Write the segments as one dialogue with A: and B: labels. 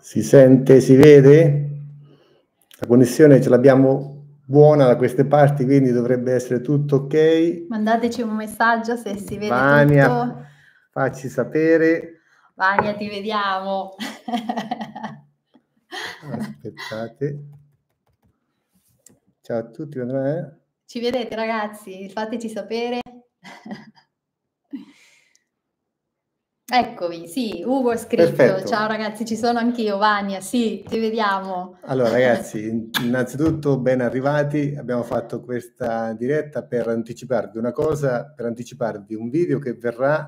A: Si sente, si vede? La connessione ce l'abbiamo buona da queste parti, quindi dovrebbe essere tutto ok.
B: Mandateci un messaggio se si vede
A: Vania,
B: tutto.
A: facci sapere.
B: Vania, ti vediamo.
A: Aspettate. Ciao a tutti.
B: Ci vedete ragazzi? Fateci sapere. Eccovi, sì, Ugo ha scritto.
A: Perfetto.
B: Ciao ragazzi, ci sono anch'io, Vania, sì, ti vediamo.
A: Allora ragazzi, innanzitutto ben arrivati. Abbiamo fatto questa diretta per anticiparvi una cosa, per anticiparvi un video che verrà,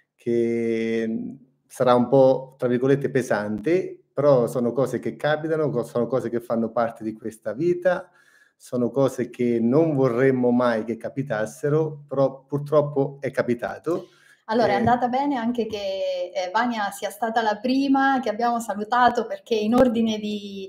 A: che sarà un po', tra virgolette, pesante, però sono cose che capitano, sono cose che fanno parte di questa vita, sono cose che non vorremmo mai che capitassero, però purtroppo è capitato.
B: Allora, è andata bene anche che Vania sia stata la prima che abbiamo salutato, perché in ordine di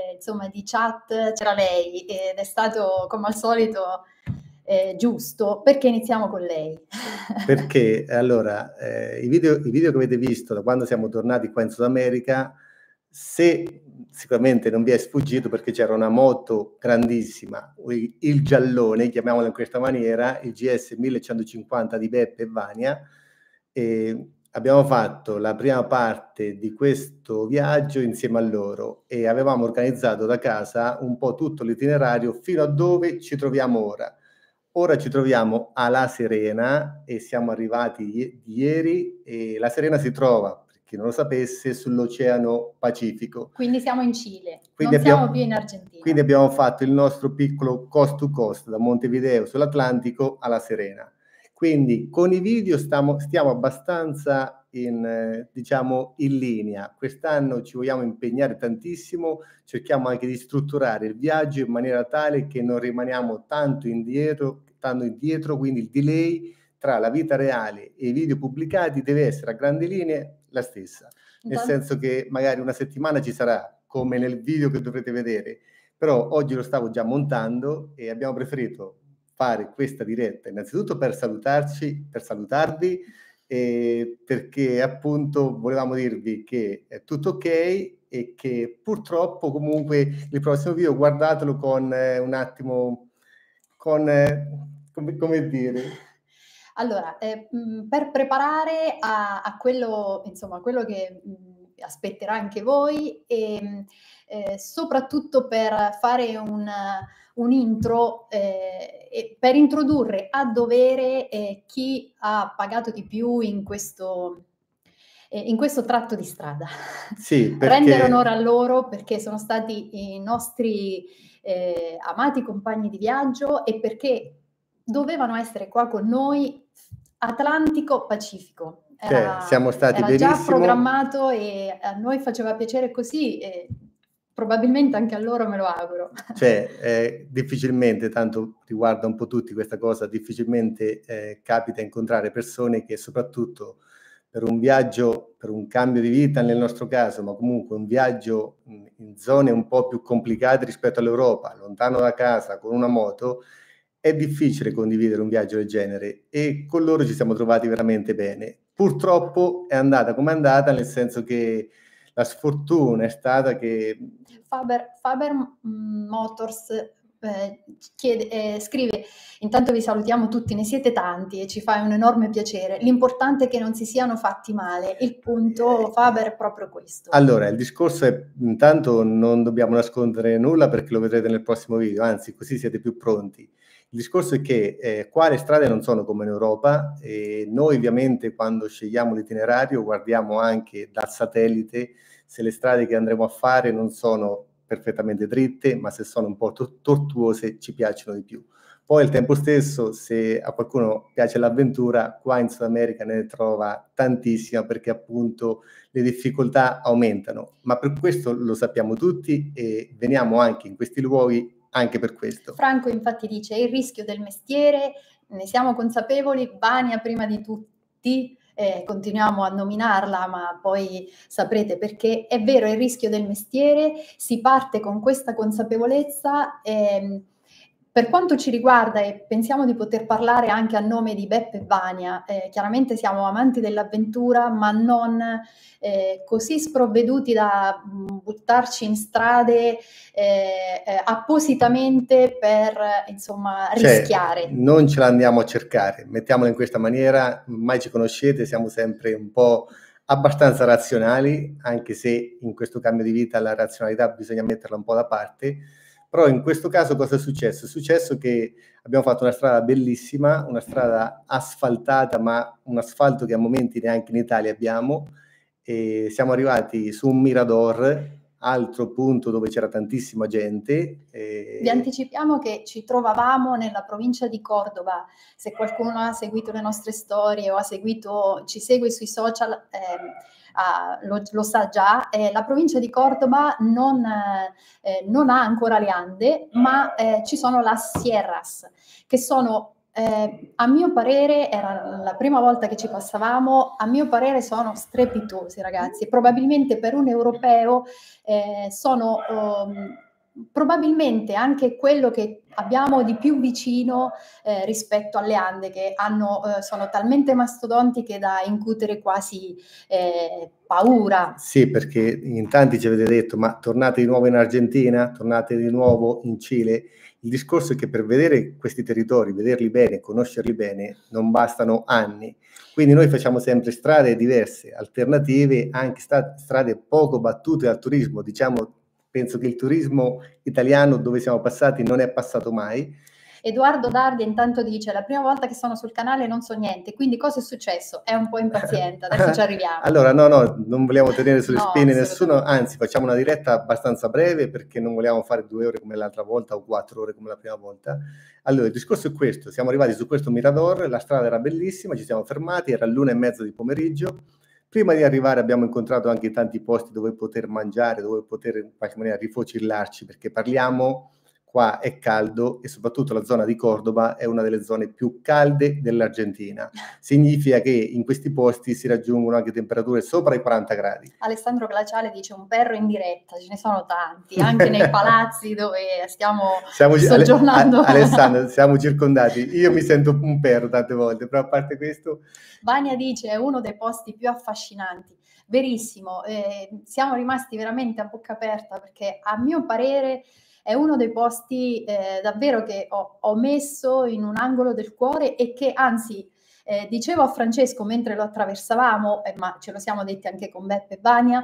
B: chat c'era lei ed è stato, come al solito, giusto. Perché iniziamo con lei?
A: Perché allora i video che avete visto da quando siamo tornati qua in Sud America, se sicuramente non vi è sfuggito, perché c'era una moto grandissima, il giallone, chiamiamolo in questa maniera, il GS 1150 di Beppe e Vania, e abbiamo fatto la prima parte di questo viaggio insieme a loro e avevamo organizzato da casa un po' tutto l'itinerario fino a dove ci troviamo ora. Ora ci troviamo a La Serena e siamo arrivati ieri, e La Serena si trova, per chi non lo sapesse, sull'Oceano Pacifico.
B: Quindi siamo in Cile,
A: Quindi
B: non siamo più in Argentina.
A: Quindi abbiamo fatto il nostro piccolo coast to coast da Montevideo sull'Atlantico alla Serena. Quindi con i video stiamo abbastanza diciamo in linea. Quest'anno ci vogliamo impegnare tantissimo, cerchiamo anche di strutturare il viaggio in maniera tale che non rimaniamo tanto indietro, quindi il delay tra la vita reale e i video pubblicati deve essere a grandi linee la stessa. Nel senso che magari una settimana ci sarà, come nel video che dovrete vedere, però oggi lo stavo già montando e abbiamo preferito fare questa diretta innanzitutto per salutarvi, perché appunto volevamo dirvi che è tutto ok e che purtroppo comunque il prossimo video guardatelo con un attimo, come dire.
B: Allora, per preparare a quello, insomma, quello che aspetterà anche voi, e soprattutto per fare un intro e per introdurre a dovere chi ha pagato di più in questo tratto di strada.
A: Sì, perché
B: rendere onore a loro, perché sono stati i nostri amati compagni di viaggio e perché dovevano essere qua con noi Atlantico-Pacifico.
A: Siamo stati
B: era già programmato e a noi faceva piacere così, e probabilmente anche a loro, me lo auguro.
A: Difficilmente, tanto riguarda un po' tutti questa cosa, difficilmente capita incontrare persone che soprattutto per un viaggio, per un cambio di vita nel nostro caso, ma comunque un viaggio in zone un po' più complicate rispetto all'Europa, lontano da casa, con una moto, è difficile condividere un viaggio del genere e con loro ci siamo trovati veramente bene. Purtroppo è andata come è andata, nel senso che la sfortuna è stata che
B: Faber Motors scrive: intanto vi salutiamo tutti, ne siete tanti e ci fa un enorme piacere, l'importante è che non si siano fatti male. Il punto, Faber, è proprio questo.
A: Allora, il discorso è, intanto non dobbiamo nascondere nulla perché lo vedrete nel prossimo video, anzi così siete più pronti. Il discorso è che qua le strade non sono come in Europa e noi ovviamente quando scegliamo l'itinerario guardiamo anche dal satellite se le strade che andremo a fare non sono perfettamente dritte, ma se sono un po' tortuose ci piacciono di più. Poi al tempo stesso, se a qualcuno piace l'avventura, qua in Sud America ne trova tantissima perché appunto le difficoltà aumentano, ma per questo lo sappiamo tutti e veniamo anche in questi luoghi anche per questo.
B: Franco infatti dice: è il rischio del mestiere, ne siamo consapevoli, Vania prima di tutti. Continuiamo a nominarla, ma poi saprete perché. È vero, è il rischio del mestiere, si parte con questa consapevolezza, Per quanto ci riguarda, e pensiamo di poter parlare anche a nome di Beppe e Vania, chiaramente siamo amanti dell'avventura, ma non così sprovveduti da buttarci in strade appositamente per, insomma, rischiare.
A: Cioè, non ce la andiamo a cercare, mettiamola in questa maniera, mai ci conoscete, siamo sempre un po' abbastanza razionali, anche se in questo cambio di vita la razionalità bisogna metterla un po' da parte. Però in questo caso cosa è successo? È successo che abbiamo fatto una strada bellissima, una strada asfaltata, ma un asfalto che a momenti neanche in Italia abbiamo, e siamo arrivati su un mirador, altro punto dove c'era tantissima gente.
B: Vi anticipiamo che ci trovavamo nella provincia di Cordova. Se qualcuno ha seguito le nostre storie o ci segue sui social, lo sa già. La provincia di Cordova non ha ancora le Ande, ma ci sono las Sierras, che sono, a mio parere, era la prima volta che ci passavamo, a mio parere sono strepitosi, ragazzi. Probabilmente per un europeo sono probabilmente anche quello che abbiamo di più vicino rispetto alle Ande, che sono talmente mastodontiche da incutere quasi paura.
A: Sì, perché in tanti ci avete detto, ma tornate di nuovo in Argentina, tornate di nuovo in Cile. Il discorso è che per vedere questi territori, vederli bene, conoscerli bene, non bastano anni. Quindi noi facciamo sempre strade diverse, alternative, anche strade poco battute dal turismo. Diciamo, penso che il turismo italiano dove siamo passati non è passato mai.
B: Edoardo Dardi intanto dice: la prima volta che sono sul canale non so niente, quindi cosa è successo? È un po' impaziente, adesso ci arriviamo.
A: Allora, no, non vogliamo tenere sulle spine nessuno, anzi facciamo una diretta abbastanza breve perché non vogliamo fare 2 ore come l'altra volta o 4 ore come la prima volta. Allora, il discorso è questo: siamo arrivati su questo mirador, la strada era bellissima, ci siamo fermati, era l'1:30 di pomeriggio. Prima di arrivare abbiamo incontrato anche tanti posti dove poter mangiare, dove poter in qualche maniera rifocillarci, perché parliamo, qua è caldo e soprattutto la zona di Cordova è una delle zone più calde dell'Argentina. Significa che in questi posti si raggiungono anche temperature sopra i 40 gradi.
B: Alessandro Glaciale dice: un perro in diretta, ce ne sono tanti, anche nei palazzi dove stiamo soggiornando.
A: Alessandro, siamo circondati. Io mi sento un perro tante volte, però a parte questo...
B: Vania dice: è uno dei posti più affascinanti. Verissimo, siamo rimasti veramente a bocca aperta perché a mio parere è uno dei posti davvero che ho messo in un angolo del cuore e che anzi dicevo a Francesco mentre lo attraversavamo, ma ce lo siamo detti anche con Beppe e Vania,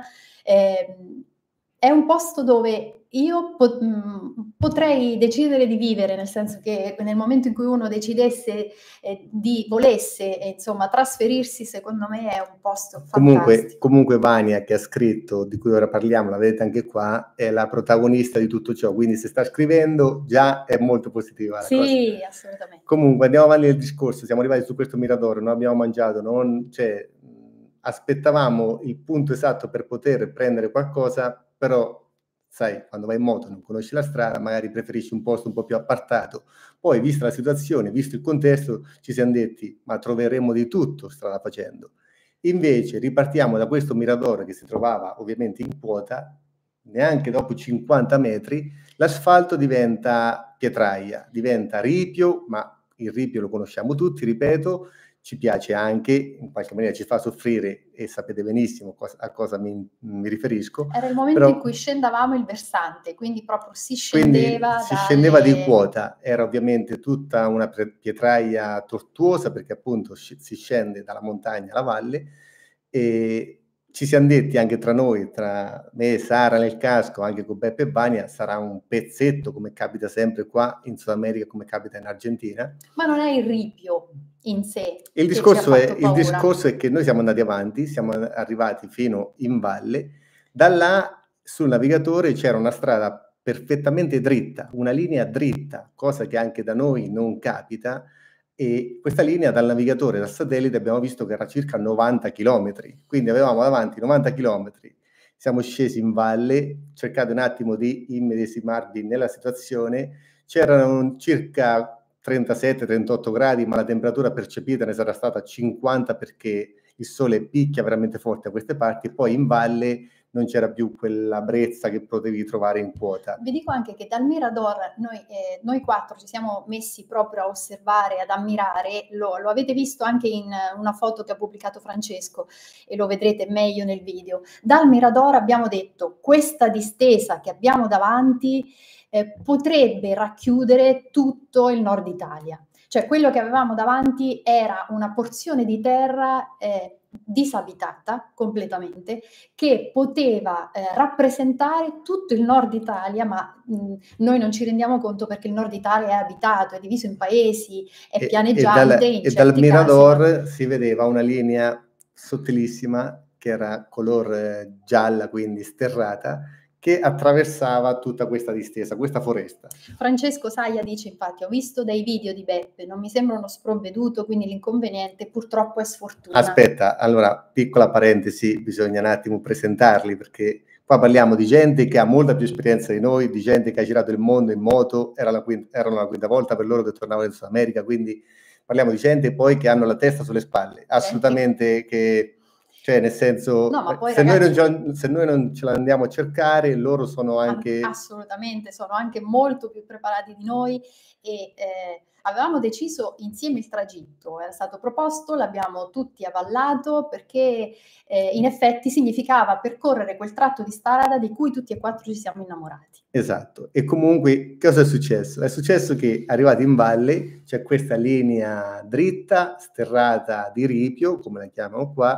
B: è un posto dove io potrei decidere di vivere, nel senso che nel momento in cui uno decidesse volesse insomma trasferirsi, secondo me è un posto fantastico.
A: Comunque Vania, che ha scritto, di cui ora parliamo, la vedete anche qua, è la protagonista di tutto ciò, quindi se sta scrivendo già è molto positiva la cosa.
B: Sì, assolutamente.
A: Comunque andiamo avanti nel discorso, siamo arrivati su questo mirador, non abbiamo mangiato, aspettavamo il punto esatto per poter prendere qualcosa, però sai, quando vai in moto non conosci la strada, magari preferisci un posto un po' più appartato. Poi, vista la situazione, visto il contesto, ci siamo detti, ma troveremo di tutto strada facendo. Invece ripartiamo da questo mirador che si trovava ovviamente in quota, neanche dopo 50 metri, l'asfalto diventa pietraia, diventa ripio, ma il ripio lo conosciamo tutti, ripeto, ci piace anche, in qualche maniera ci fa soffrire e sapete benissimo a cosa mi riferisco.
B: Era il momento in cui scendavamo il versante, quindi proprio si scendeva
A: di quota, era ovviamente tutta una pietraia tortuosa perché appunto si scende dalla montagna alla valle e ci siamo detti anche tra noi, tra me e Sara nel casco, anche con Beppe e Vania, sarà un pezzetto come capita sempre qua in Sud America, come capita in Argentina.
B: Ma non è il ripio in sé.
A: Il discorso è che noi siamo andati avanti, siamo arrivati fino in valle, da là sul navigatore c'era una strada perfettamente dritta, una linea dritta, cosa che anche da noi non capita, e questa linea dal navigatore, dal satellite, abbiamo visto che era circa 90 km, quindi avevamo davanti 90 km, siamo scesi in valle, cercate un attimo di immedesimarvi nella situazione, c'erano circa 37-38 gradi, ma la temperatura percepita ne sarà stata 50 perché il sole picchia veramente forte a queste parti, e poi in valle non c'era più quella brezza che potevi trovare in quota.
B: Vi dico anche che dal Mirador noi quattro ci siamo messi proprio a osservare, ad ammirare, lo avete visto anche in una foto che ha pubblicato Francesco e lo vedrete meglio nel video. Dal Mirador abbiamo detto: questa distesa che abbiamo davanti potrebbe racchiudere tutto il nord Italia. Cioè quello che avevamo davanti era una porzione di terra disabitata completamente, che poteva rappresentare tutto il nord Italia, ma noi non ci rendiamo conto perché il nord Italia è abitato, è diviso in paesi, è pianeggiante in
A: e dal
B: certi
A: Mirador
B: casi.
A: si vedeva una linea sottilissima che era color gialla, quindi sterrata, che attraversava tutta questa distesa, questa foresta.
B: Francesco Saia dice infatti: ho visto dei video di Beppe, non mi sembra uno sprovveduto, quindi l'inconveniente purtroppo è sfortuna.
A: Aspetta, allora, piccola parentesi, bisogna un attimo presentarli, perché qua parliamo di gente che ha molta più esperienza di noi, di gente che ha girato il mondo in moto, erano la quinta volta per loro che tornavano in Sud America, quindi parliamo di gente poi che hanno la testa sulle spalle, assolutamente, che, cioè nel senso,
B: no, ma poi,
A: se
B: ragazzi,
A: se noi non ce la andiamo a cercare, loro sono anche...
B: Assolutamente, sono anche molto più preparati di noi e avevamo deciso insieme il tragitto, era stato proposto, l'abbiamo tutti avallato perché in effetti significava percorrere quel tratto di strada di cui tutti e quattro ci siamo innamorati.
A: Esatto, e comunque cosa è successo? È successo che arrivati in valle c'è questa linea dritta, sterrata di ripio, come la chiamano qua,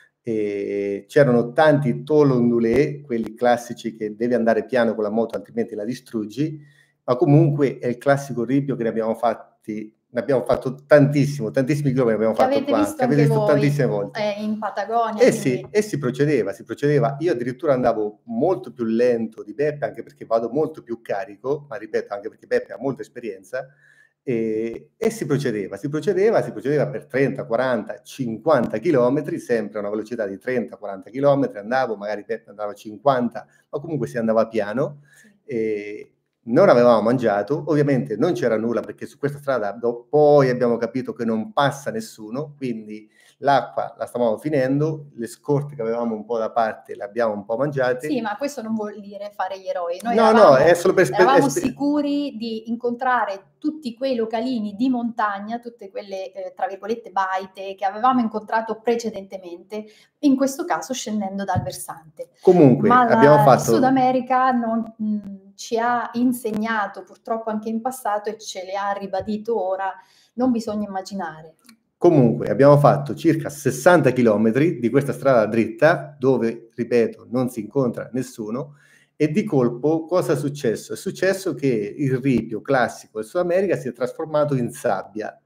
A: e c'erano tanti tolondulé, quelli classici che devi andare piano con la moto altrimenti la distruggi, ma comunque è il classico ripio che ne abbiamo fatto tantissimi chilometri abbiamo
B: Che
A: fatto
B: avete
A: qua,
B: visto
A: che avete
B: anche
A: visto
B: voi
A: tantissime volte.
B: in Patagonia.
A: E
B: Quindi...
A: sì, si procedeva. Io addirittura andavo molto più lento di Beppe, anche perché vado molto più carico, ma ripeto, anche perché Beppe ha molta esperienza, e si procedeva per 30, 40, 50 chilometri, sempre a una velocità di 30, 40 chilometri, andavo, magari Beppe andava a 50, ma comunque si andava piano, e non avevamo mangiato, ovviamente non c'era nulla, perché su questa strada poi abbiamo capito che non passa nessuno, quindi l'acqua la stavamo finendo, le scorte che avevamo un po' da parte le abbiamo un po' mangiate.
B: Sì, ma questo non vuol dire fare gli eroi. Noi
A: No, è solo per
B: eravamo sicuri di incontrare tutti quei localini di montagna, tutte quelle, tra virgolette, baite che avevamo incontrato precedentemente, in questo caso scendendo dal versante.
A: Comunque,
B: ma
A: abbiamo fatto...
B: il Sud America ci ha insegnato purtroppo anche in passato e ce le ha ribadito ora, non bisogna immaginare.
A: Comunque, abbiamo fatto circa 60 chilometri di questa strada dritta, dove, ripeto, non si incontra nessuno, e di colpo cosa è successo? È successo che il ripio classico del Sud America si è trasformato in sabbia,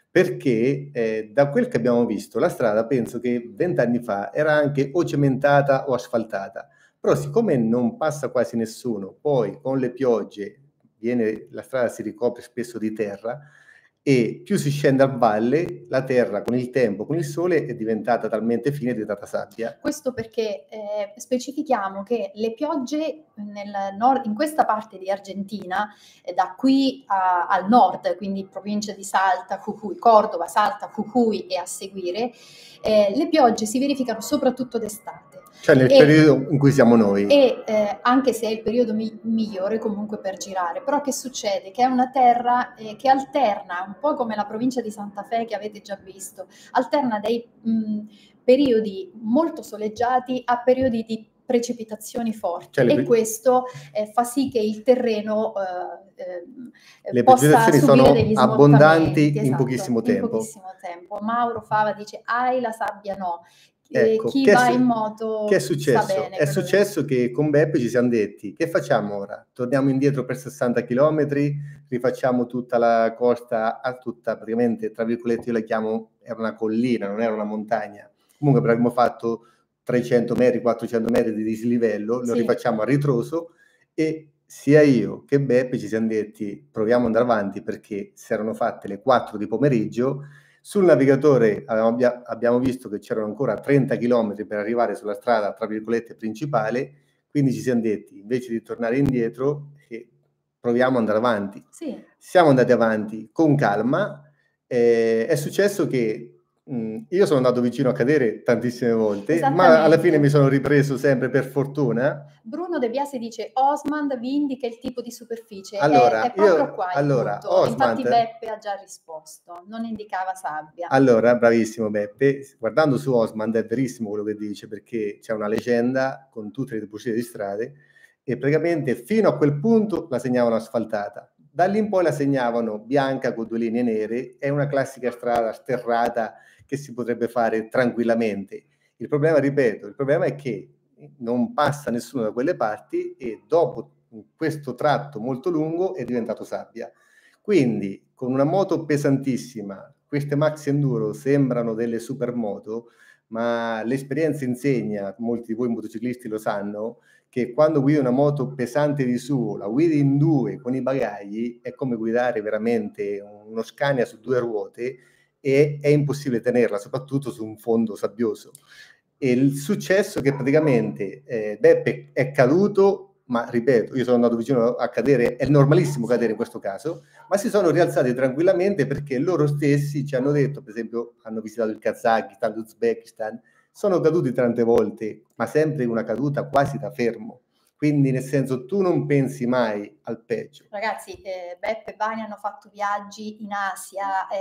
A: perché da quel che abbiamo visto, la strada penso che 20 anni fa era anche o cementata o asfaltata, però siccome non passa quasi nessuno, poi con le piogge la strada si ricopre spesso di terra, e più si scende a valle, la terra con il tempo, con il sole, è diventata talmente fine, è diventata sabbia.
B: Questo perché specifichiamo che le piogge in questa parte di Argentina, da qui al nord, quindi provincia di Salta, Jujuy, Cordova, Salta, Jujuy e a seguire, le piogge si verificano soprattutto d'estate.
A: Cioè nel periodo in cui siamo noi.
B: E anche se è il periodo migliore comunque per girare, però che succede? Che è una terra che alterna, un po' come la provincia di Santa Fe che avete già visto, alterna dei periodi molto soleggiati a periodi di precipitazioni forti, e questo fa sì che il terreno
A: le
B: possa
A: precipitazioni
B: subire degli
A: sono abbondanti,
B: esatto,
A: in pochissimo tempo.
B: Mauro Fava dice: hai la sabbia no.
A: Ecco,
B: Chi va in moto
A: che è successo?
B: sa bene.
A: È successo che con Beppe ci siamo detti: che facciamo ora? Torniamo indietro per 60 chilometri, rifacciamo tutta la costa, tutta praticamente, tra virgolette, io la chiamo, era una collina, non era una montagna. Comunque avremmo fatto 300 metri, 400 metri di dislivello, lo rifacciamo a ritroso, e sia io che Beppe ci siamo detti: proviamo ad andare avanti, perché si erano fatte le 4 di pomeriggio. Sul navigatore abbiamo visto che c'erano ancora 30 km per arrivare sulla strada, tra virgolette, principale, quindi ci siamo detti, invece di tornare indietro, proviamo ad andare avanti.
B: Sì.
A: Siamo andati avanti con calma, è successo che Io sono andato vicino a cadere tantissime volte, ma alla fine mi sono ripreso sempre per fortuna.
B: Bruno De Biasi dice Osmand vi indica il tipo di superficie.
A: Allora,
B: è proprio qua il punto.
A: Osmand,
B: infatti Beppe ha già risposto, non indicava sabbia.
A: Allora, bravissimo Beppe, guardando su Osmand è verissimo quello che dice, perché c'è una leggenda con tutte le tipologie di strade e praticamente fino a quel punto la segnavano asfaltata. Da lì in poi la segnavano bianca con 2 linee nere, è una classica strada sterrata che si potrebbe fare tranquillamente. Il problema, ripeto, il problema è che non passa nessuno da quelle parti e dopo questo tratto molto lungo è diventato sabbia. Quindi con una moto pesantissima, queste maxi enduro sembrano delle supermoto, ma l'esperienza insegna, molti di voi motociclisti lo sanno, che quando guidi una moto pesante di su, la guidi in 2 con i bagagli, è come guidare veramente uno Scania su 2 ruote e è impossibile tenerla, soprattutto su un fondo sabbioso. E il successo è che praticamente Beppe è caduto, ma ripeto, io sono andato vicino a cadere, è normalissimo cadere in questo caso, ma si sono rialzati tranquillamente perché loro stessi ci hanno detto, per esempio, hanno visitato il Kazakistan, l'Uzbekistan, sono caduti tante volte, ma sempre una caduta quasi da fermo. Quindi, nel senso, tu non pensi mai al peggio.
B: Ragazzi, Beppe e Vani hanno fatto viaggi in Asia,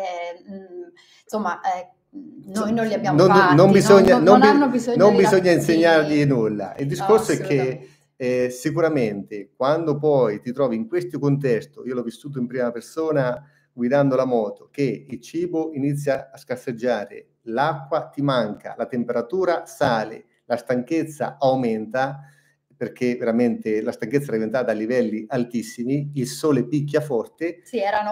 B: insomma, noi non li abbiamo fatti, non hanno bisogno
A: non bisogna insegnargli nulla. Il discorso è che sicuramente quando poi ti trovi in questo contesto, io l'ho vissuto in prima persona guidando la moto, che il cibo inizia a scarseggiare, l'acqua ti manca, la temperatura sale, la stanchezza aumenta, perché veramente la stanchezza è diventata a livelli altissimi, il sole picchia forte,
B: sì, erano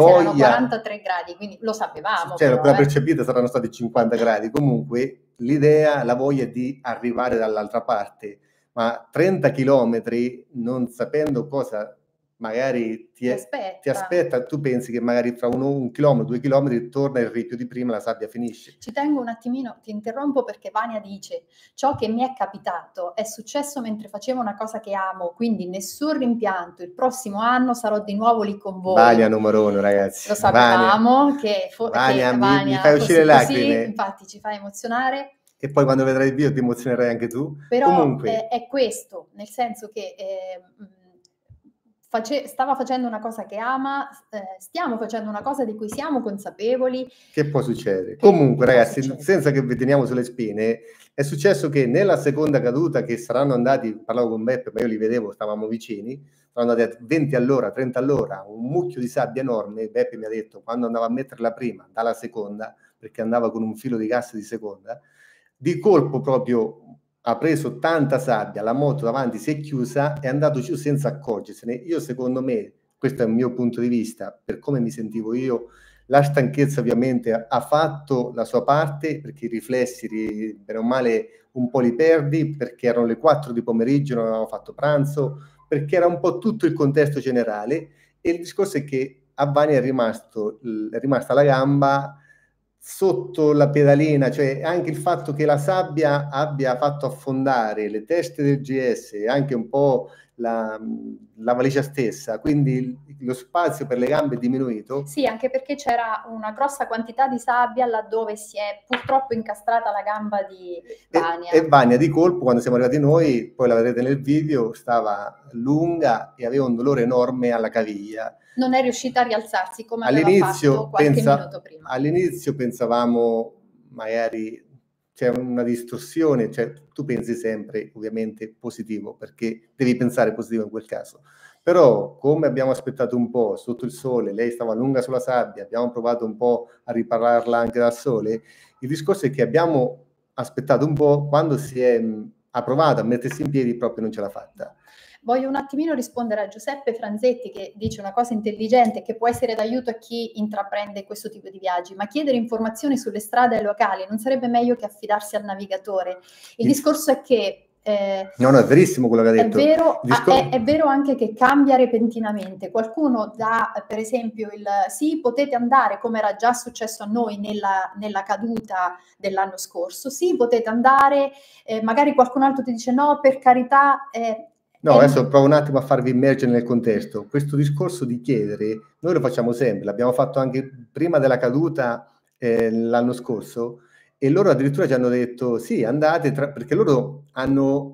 B: 43 gradi, quindi lo sapevamo.
A: Cioè, però, la percepita saranno stati 50 gradi. Comunque l'idea, la voglia di arrivare dall'altra parte, ma 30 chilometri non sapendo cosa magari ti aspetta, tu pensi che magari fra un chilometro, 2 chilometri torna il ripio di prima, la sabbia finisce.
B: Ci tengo un attimino, ti interrompo perché Vania dice ciò che mi è capitato è successo mentre facevo una cosa che amo, quindi nessun rimpianto, il prossimo anno sarò di nuovo lì con voi.
A: Vania numero 1, ragazzi.
B: Lo sapevamo che
A: Vania, mi fai uscire lacrime.
B: Infatti ci fa emozionare.
A: E poi quando vedrai il video ti emozionerai anche tu.
B: Però
A: comunque
B: è questo, nel senso che stava facendo una cosa che ama, stiamo facendo una cosa di cui siamo consapevoli.
A: Che può succedere? Comunque, ragazzi, senza che vi teniamo sulle spine, è successo che nella seconda caduta, che saranno andati, parlavo con Beppe, ma io li vedevo, stavamo vicini, sono andati a 20 all'ora, 30 all'ora, un mucchio di sabbia enorme. Beppe mi ha detto, quando andava a mettere la prima, dalla seconda, perché andava con un filo di gas di seconda, di colpo proprio ha preso tanta sabbia, la moto davanti si è chiusa, è andato giù senza accorgersene. Io, secondo me, questo è il mio punto di vista, per come mi sentivo io, la stanchezza ovviamente ha fatto la sua parte, perché i riflessi, bene o male, un po' li perdi, perché erano le 4 di pomeriggio, non avevamo fatto pranzo, perché era un po' tutto il contesto generale, e il discorso è che a Vani è rimasta la gamba sotto la pedalina, cioè anche il fatto che la sabbia abbia fatto affondare le teste del GS e anche un po' la valigia stessa, quindi lo spazio per le gambe è diminuito.
B: Sì, anche perché c'era una grossa quantità di sabbia laddove si è purtroppo incastrata la gamba di Vania.
A: E Vania di colpo, quando siamo arrivati noi, poi la vedrete nel video, stava lunga e aveva un dolore enorme alla caviglia.
B: Non è riuscita a rialzarsi come aveva fatto qualche minuto prima.
A: All'inizio pensavamo magari c'è una distorsione, cioè tu pensi sempre ovviamente positivo, perché devi pensare positivo in quel caso. Però come abbiamo aspettato un po' sotto il sole, lei stava lunga sulla sabbia, abbiamo provato un po' a ripararla anche dal sole, il discorso è che abbiamo aspettato un po', quando ha provato a mettersi in piedi proprio non ce l'ha fatta.
B: Voglio un attimino rispondere a Giuseppe Franzetti che dice una cosa intelligente che può essere d'aiuto a chi intraprende questo tipo di viaggi, ma chiedere informazioni sulle strade locali non sarebbe meglio che affidarsi al navigatore? Il discorso è che
A: no, è verissimo quello che ha detto.
B: È vero anche che cambia repentinamente. Qualcuno dà, per esempio, sì, potete andare, come era già successo a noi nella caduta dell'anno scorso, sì, potete andare, magari qualcun altro ti dice no, per carità.
A: No, adesso provo un attimo a farvi immergere nel contesto. Questo discorso di chiedere, noi lo facciamo sempre, l'abbiamo fatto anche prima della caduta, l'anno scorso, e loro addirittura ci hanno detto sì, andate, perché loro hanno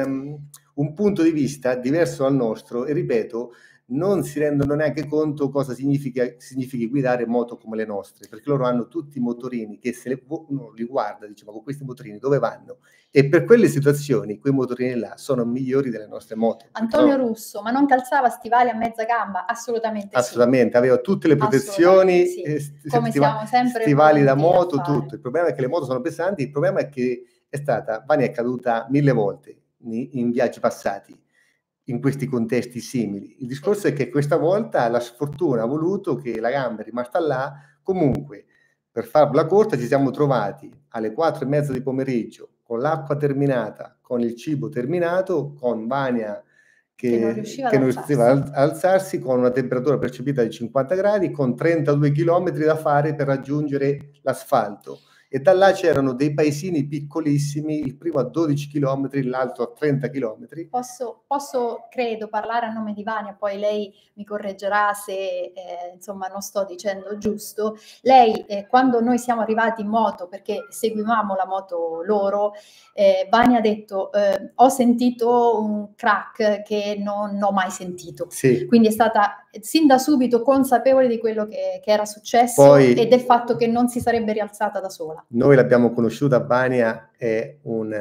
A: un punto di vista diverso dal nostro, e ripeto, non si rendono neanche conto cosa significhi guidare moto come le nostre, perché loro hanno tutti i motorini che se uno li guarda, dice ma con questi motorini dove vanno? E per quelle situazioni quei motorini là sono migliori delle nostre moto.
B: Antonio Russo, ma non calzava stivali a mezza gamba? Assolutamente,
A: assolutamente sì. Aveva tutte le protezioni,
B: sì. Come siamo sempre
A: stivali da moto, tutto. Il problema è che le moto sono pesanti, il problema è che Vania è caduta 1000 volte in viaggi passati, in questi contesti simili. Il discorso è che questa volta la sfortuna ha voluto che la gamba è rimasta là. Comunque, per farla corta, ci siamo trovati alle 4:30 di pomeriggio, con l'acqua terminata, con il cibo terminato, con Vania che non riusciva ad alzarsi, con una temperatura percepita di 50 gradi, con 32 chilometri da fare per raggiungere l'asfalto. E da là c'erano dei paesini piccolissimi, il primo a 12 km, l'altro a 30 km.
B: Posso, credo, parlare a nome di Vania, poi lei mi correggerà se insomma non sto dicendo giusto. Lei, quando noi siamo arrivati in moto, perché seguivamo la moto loro, Vania ha detto ho sentito un crack che non ho mai sentito.
A: Sì.
B: Quindi è stata sin da subito consapevole di quello che era successo e del fatto che non si sarebbe rialzata da sola.
A: Noi l'abbiamo conosciuta, Vania è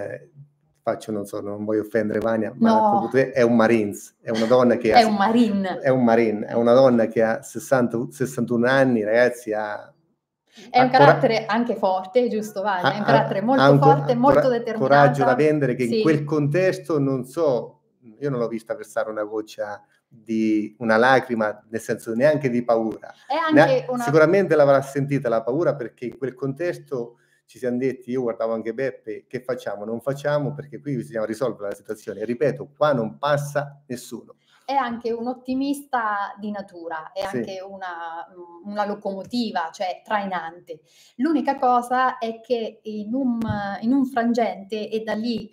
A: non voglio offendere Vania, ma
B: no.
A: È un Marines, è una donna che
B: è un Marine.
A: È un Marine, è una donna che ha 61 anni, ragazzi,
B: è un carattere anche forte, giusto Vania? È un carattere molto forte, molto determinato.
A: Coraggio da vendere, che sì. In quel contesto non so, io non l'ho vista versare una goccia di una lacrima, nel senso neanche di paura. Sicuramente l'avrà sentita la paura, perché in quel contesto ci siamo detti, io guardavo anche Beppe, che facciamo? Non facciamo, perché qui bisogna risolvere la situazione. Ripeto, qua non passa nessuno.
B: È anche un ottimista di natura, è sì. Anche una locomotiva, cioè trainante. L'unica cosa è che in un frangente, e da lì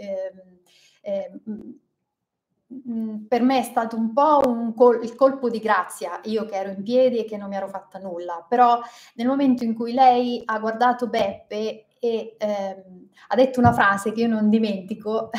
B: per me è stato un po' il colpo di grazia, io che ero in piedi e che non mi ero fatta nulla, però nel momento in cui lei ha guardato Beppe e ha detto una frase che io non dimentico,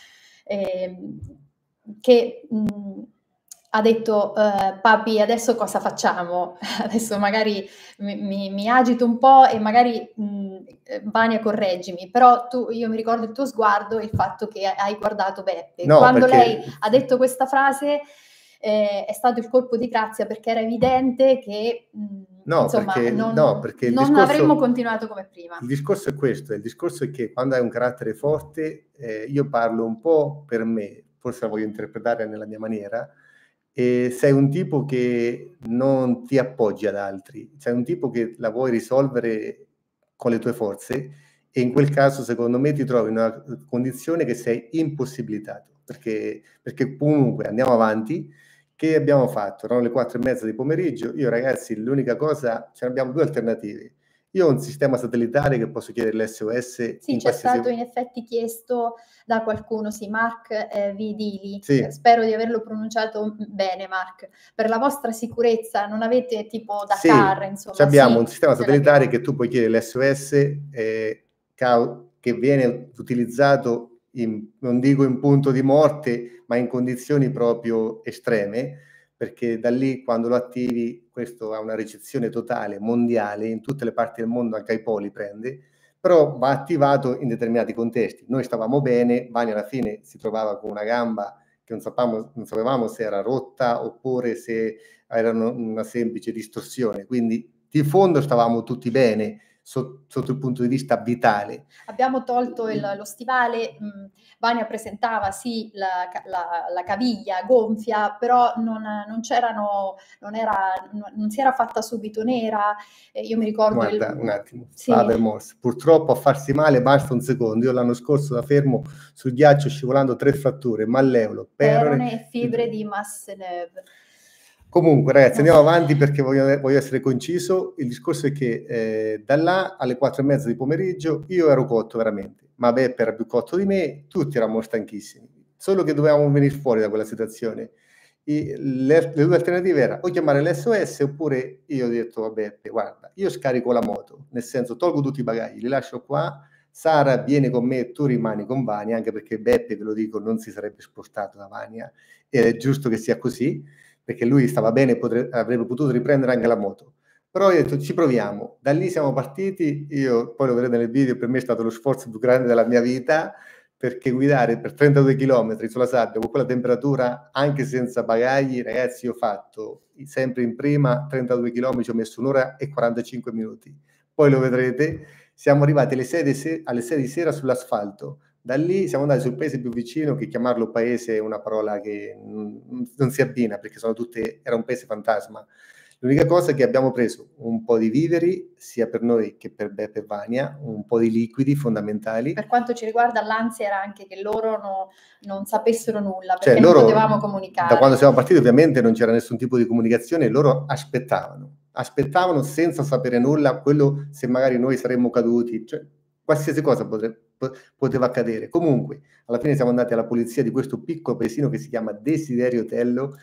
B: che ha detto papi, adesso cosa facciamo? Adesso magari mi agito un po' e magari Vania correggimi, però io mi ricordo il tuo sguardo e il fatto che hai guardato Beppe. No, quando lei ha detto questa frase è stato il colpo di grazia, perché era evidente che insomma, non avremmo continuato come prima.
A: Il discorso è questo, il discorso è che quando hai un carattere forte, io parlo un po' per me, forse la voglio interpretare nella mia maniera, e sei un tipo che non ti appoggi ad altri, sei un tipo che la vuoi risolvere con le tue forze, e in quel caso secondo me ti trovi in una condizione che sei impossibilitato, perché comunque andiamo avanti. Che abbiamo fatto? Erano le 4:30 di pomeriggio, io ragazzi l'unica cosa, abbiamo due alternative. Io ho un sistema satellitare che posso chiedere l'SOS.
B: Sì, c'è stato in effetti chiesto da qualcuno, sì, Mark Vidili, sì. Spero di averlo pronunciato bene, Mark. Per la vostra sicurezza non avete tipo Dakar, sì, insomma.
A: Abbiamo un sistema satellitare che tu puoi chiedere l'SOS, che viene utilizzato non dico in punto di morte, ma in condizioni proprio estreme, perché da lì quando lo attivi questo ha una ricezione totale mondiale, in tutte le parti del mondo, anche ai poli prende, però va attivato in determinati contesti. Noi stavamo bene, Vania alla fine si trovava con una gamba che non sapevamo se era rotta oppure se era una semplice distorsione, quindi di fondo stavamo tutti bene sotto il punto di vista vitale.
B: Abbiamo tolto lo stivale, Vania presentava sì la caviglia gonfia, però non si era fatta subito nera. Io mi ricordo...
A: Guarda, un attimo, sì. Purtroppo a farsi male basta un secondo. Io l'anno scorso da fermo sul ghiaccio scivolando 3 fratture, malleolo, perone
B: e fibre di Masseneuve.
A: Comunque ragazzi andiamo avanti, perché voglio essere conciso. Il discorso è che da là alle 4:30 di pomeriggio io ero cotto veramente, ma Beppe era più cotto di me, tutti eravamo stanchissimi, solo che dovevamo venire fuori da quella situazione. le due alternative erano o chiamare l'SOS oppure io ho detto vabbè, guarda, io scarico la moto, nel senso tolgo tutti i bagagli, li lascio qua, Sara viene con me, tu rimani con Vania, anche perché Beppe, ve lo dico, non si sarebbe spostato da Vania, ed è giusto che sia così, perché lui stava bene e avrebbe potuto riprendere anche la moto. Però io ho detto ci proviamo, da lì siamo partiti, io poi lo vedrete nel video, per me è stato lo sforzo più grande della mia vita, perché guidare per 32 km sulla sabbia con quella temperatura, anche senza bagagli, ragazzi, io ho fatto sempre in prima 32 km, ci ho messo 1 ora e 45 minuti. Poi lo vedrete, siamo arrivati alle 6 di sera sull'asfalto. Da lì siamo andati sul paese più vicino, che chiamarlo paese è una parola che non si abbina, perché era un paese fantasma. L'unica cosa è che abbiamo preso un po' di viveri, sia per noi che per Beppe e Vania, un po' di liquidi fondamentali.
B: Per quanto ci riguarda, l'ansia era anche che loro non sapessero nulla, perché
A: Cioè,
B: non
A: loro,
B: potevamo comunicare.
A: Da quando siamo partiti ovviamente non c'era nessun tipo di comunicazione, loro aspettavano senza sapere nulla, quello se magari noi saremmo caduti, cioè qualsiasi cosa poteva accadere. Comunque, alla fine siamo andati alla polizia di questo piccolo paesino che si chiama Desiderio Tello.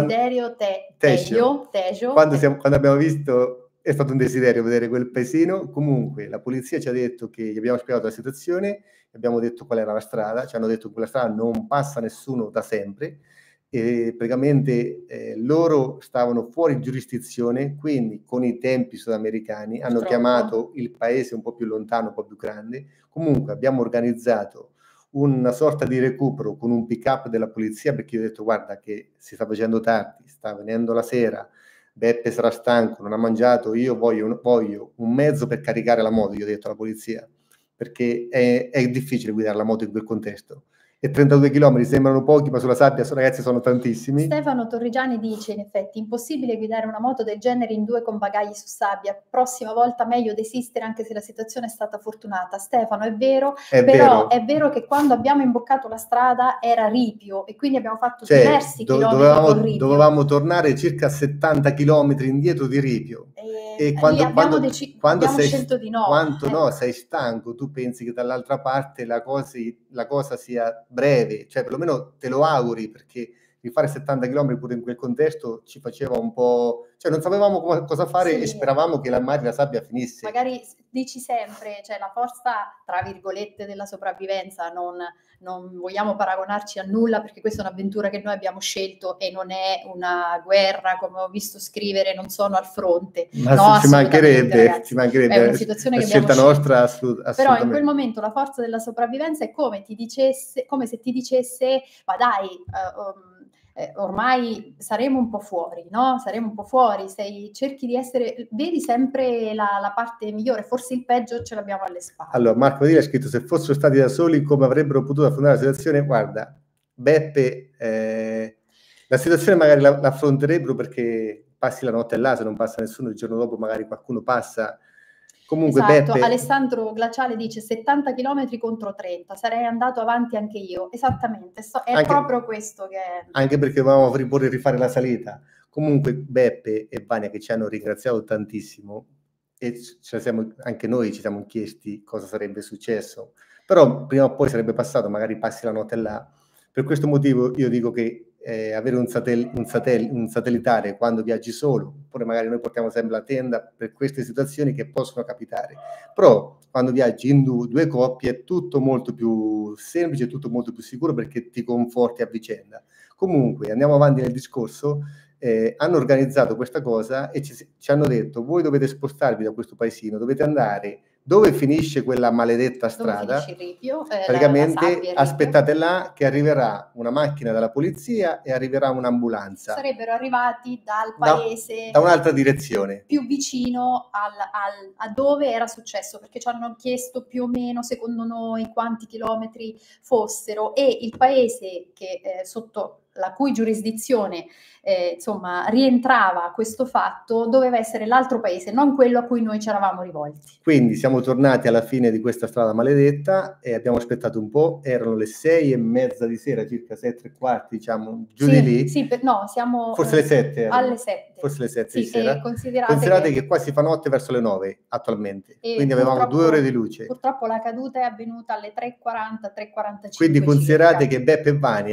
B: Tejo.
A: Quando abbiamo visto, è stato un desiderio vedere quel paesino. Comunque, la polizia ci ha detto che gli abbiamo spiegato la situazione, abbiamo detto qual era la strada, ci hanno detto che quella strada non passa nessuno da sempre, e praticamente loro stavano fuori giurisdizione, quindi con i tempi sudamericani hanno chiamato il paese un po' più lontano, un po' più grande. Comunque abbiamo organizzato una sorta di recupero con un pick-up della polizia, perché io ho detto guarda che si sta facendo tardi, sta venendo la sera, Beppe sarà stanco, non ha mangiato, io voglio un mezzo per caricare la moto, io ho detto alla polizia, perché è difficile guidare la moto in quel contesto. E 32 km sembrano pochi, ma sulla sabbia, ragazzi, sono tantissimi.
B: Stefano Torrigiani dice, in effetti, impossibile guidare una moto del genere in 2 con bagagli su sabbia. Prossima volta meglio desistere, anche se la situazione è stata fortunata. Stefano, è vero, però è vero che quando abbiamo imboccato la strada era ripio e quindi abbiamo fatto diversi chilometri con ripio.
A: Dovevamo tornare circa 70 km indietro di ripio.
B: E abbiamo scelto di no.
A: Quando sei stanco, tu pensi che dall'altra parte la cosa sia breve, cioè perlomeno te lo auguri, perché rifare 70 km pure in quel contesto ci faceva un po', cioè non sapevamo cosa fare, e speravamo che la sabbia finisse.
B: Magari dici sempre, cioè la forza tra virgolette della sopravvivenza, non vogliamo paragonarci a nulla, perché questa è un'avventura che noi abbiamo scelto e non è una guerra, come ho visto scrivere, non sono al fronte.
A: Ma no, ci mancherebbe,
B: è una situazione che abbiamo
A: scelta nostra, assolutamente.
B: Però in quel momento la forza della sopravvivenza è come se ti dicesse ma dai, ormai saremo un po' fuori, no? Saremo un po' fuori, cerchi di essere, vedi sempre la parte migliore, forse il peggio ce l'abbiamo alle spalle.
A: Allora, Marco Dile ha scritto: se fossero stati da soli, come avrebbero potuto affrontare la situazione? Guarda, Beppe, la situazione magari la affronterebbero, perché passi la notte là, se non passa nessuno, il giorno dopo magari qualcuno passa. Comunque,
B: esatto,
A: Beppe...
B: Alessandro Glaciale dice 70 km contro 30, sarei andato avanti anche io. Esattamente, proprio questo che è.
A: Anche perché dovevamo rifare la salita. Comunque Beppe e Vania, che ci hanno ringraziato tantissimo, e anche noi ci siamo chiesti cosa sarebbe successo, però prima o poi sarebbe passato, magari passi la notte là. Per questo motivo io dico che avere un satellitare quando viaggi solo, oppure magari noi portiamo sempre la tenda per queste situazioni che possono capitare, però quando viaggi in due coppie è tutto molto più semplice, tutto molto più sicuro, perché ti conforti a vicenda. Comunque andiamo avanti nel discorso. Hanno organizzato questa cosa e ci hanno detto: voi dovete spostarvi da questo paesino, dovete andare dove finisce quella maledetta strada,
B: dove finisce il ripio,
A: praticamente aspettate là che arriverà una macchina della polizia e arriverà un'ambulanza.
B: Sarebbero arrivati dal paese
A: da un'altra direzione,
B: più vicino a dove era successo, perché ci hanno chiesto più o meno, secondo noi, quanti chilometri fossero, e il paese che sotto la cui giurisdizione insomma rientrava questo fatto doveva essere l'altro paese, non quello a cui noi ci eravamo rivolti.
A: Quindi siamo tornati alla fine di questa strada maledetta e abbiamo aspettato un po', erano le 6:30 di sera, circa 7:15, diciamo, giù di lì.
B: Sì, no, siamo
A: forse le 7.
B: Alle 7.
A: Forse le 7 di sera.
B: Considerate
A: che qua si fa notte verso le 9 attualmente, quindi avevamo 2 ore di luce.
B: Purtroppo la caduta è avvenuta alle 3:40, 3:45.
A: Quindi considerate che Beppe e Vania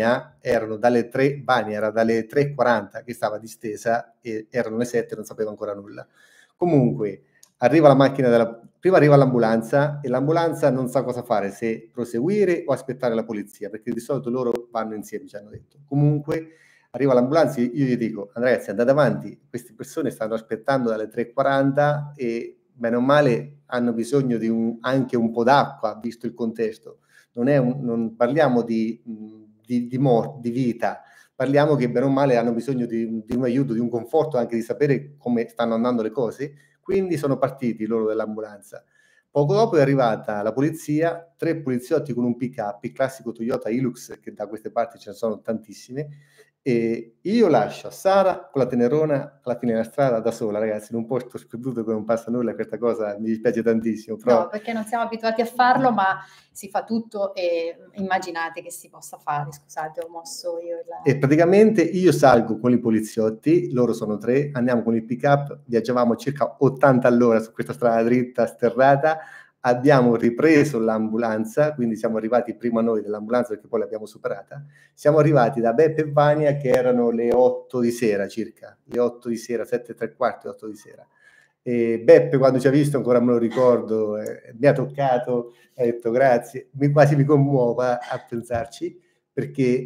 A: erano dalle 3, Vania era dalle 3:40 che stava distesa e erano le 7 e non sapeva ancora nulla. Comunque, arriva la macchina prima arriva l'ambulanza e l'ambulanza non sa cosa fare, se proseguire o aspettare la polizia, perché di solito loro vanno insieme, ci hanno detto. Comunque, arriva l'ambulanza, io gli dico, ragazzi, andate avanti, queste persone stanno aspettando dalle 3:40 e bene o male hanno bisogno di anche un po' d'acqua, visto il contesto. Non parliamo di vita, parliamo che bene o male hanno bisogno di un aiuto, di un conforto, anche di sapere come stanno andando le cose. Quindi sono partiti loro dell'ambulanza. Poco dopo è arrivata la polizia, 3 poliziotti con un pick-up, il classico Toyota Hilux, che da queste parti ce ne sono tantissime, e io lascio Sara con la tenerona alla fine della strada da sola, ragazzi, in un posto sperduto dove non passa nulla, questa cosa mi dispiace tantissimo. Però...
B: No, perché non siamo abituati a farlo, ma si fa tutto e immaginate che si possa fare, scusate, ho mosso io
A: E praticamente io salgo con i poliziotti, loro sono 3, andiamo con il pick-up, viaggiavamo circa 80 all'ora su questa strada dritta, sterrata, abbiamo ripreso l'ambulanza, quindi siamo arrivati prima noi dell'ambulanza perché poi l'abbiamo superata, siamo arrivati da Beppe e Vania che erano le 8 di sera circa, le 8 di sera, 7:15, 8 di sera. E Beppe quando ci ha visto, ancora me lo ricordo, mi ha toccato, ha detto grazie, quasi mi commuova a pensarci, perché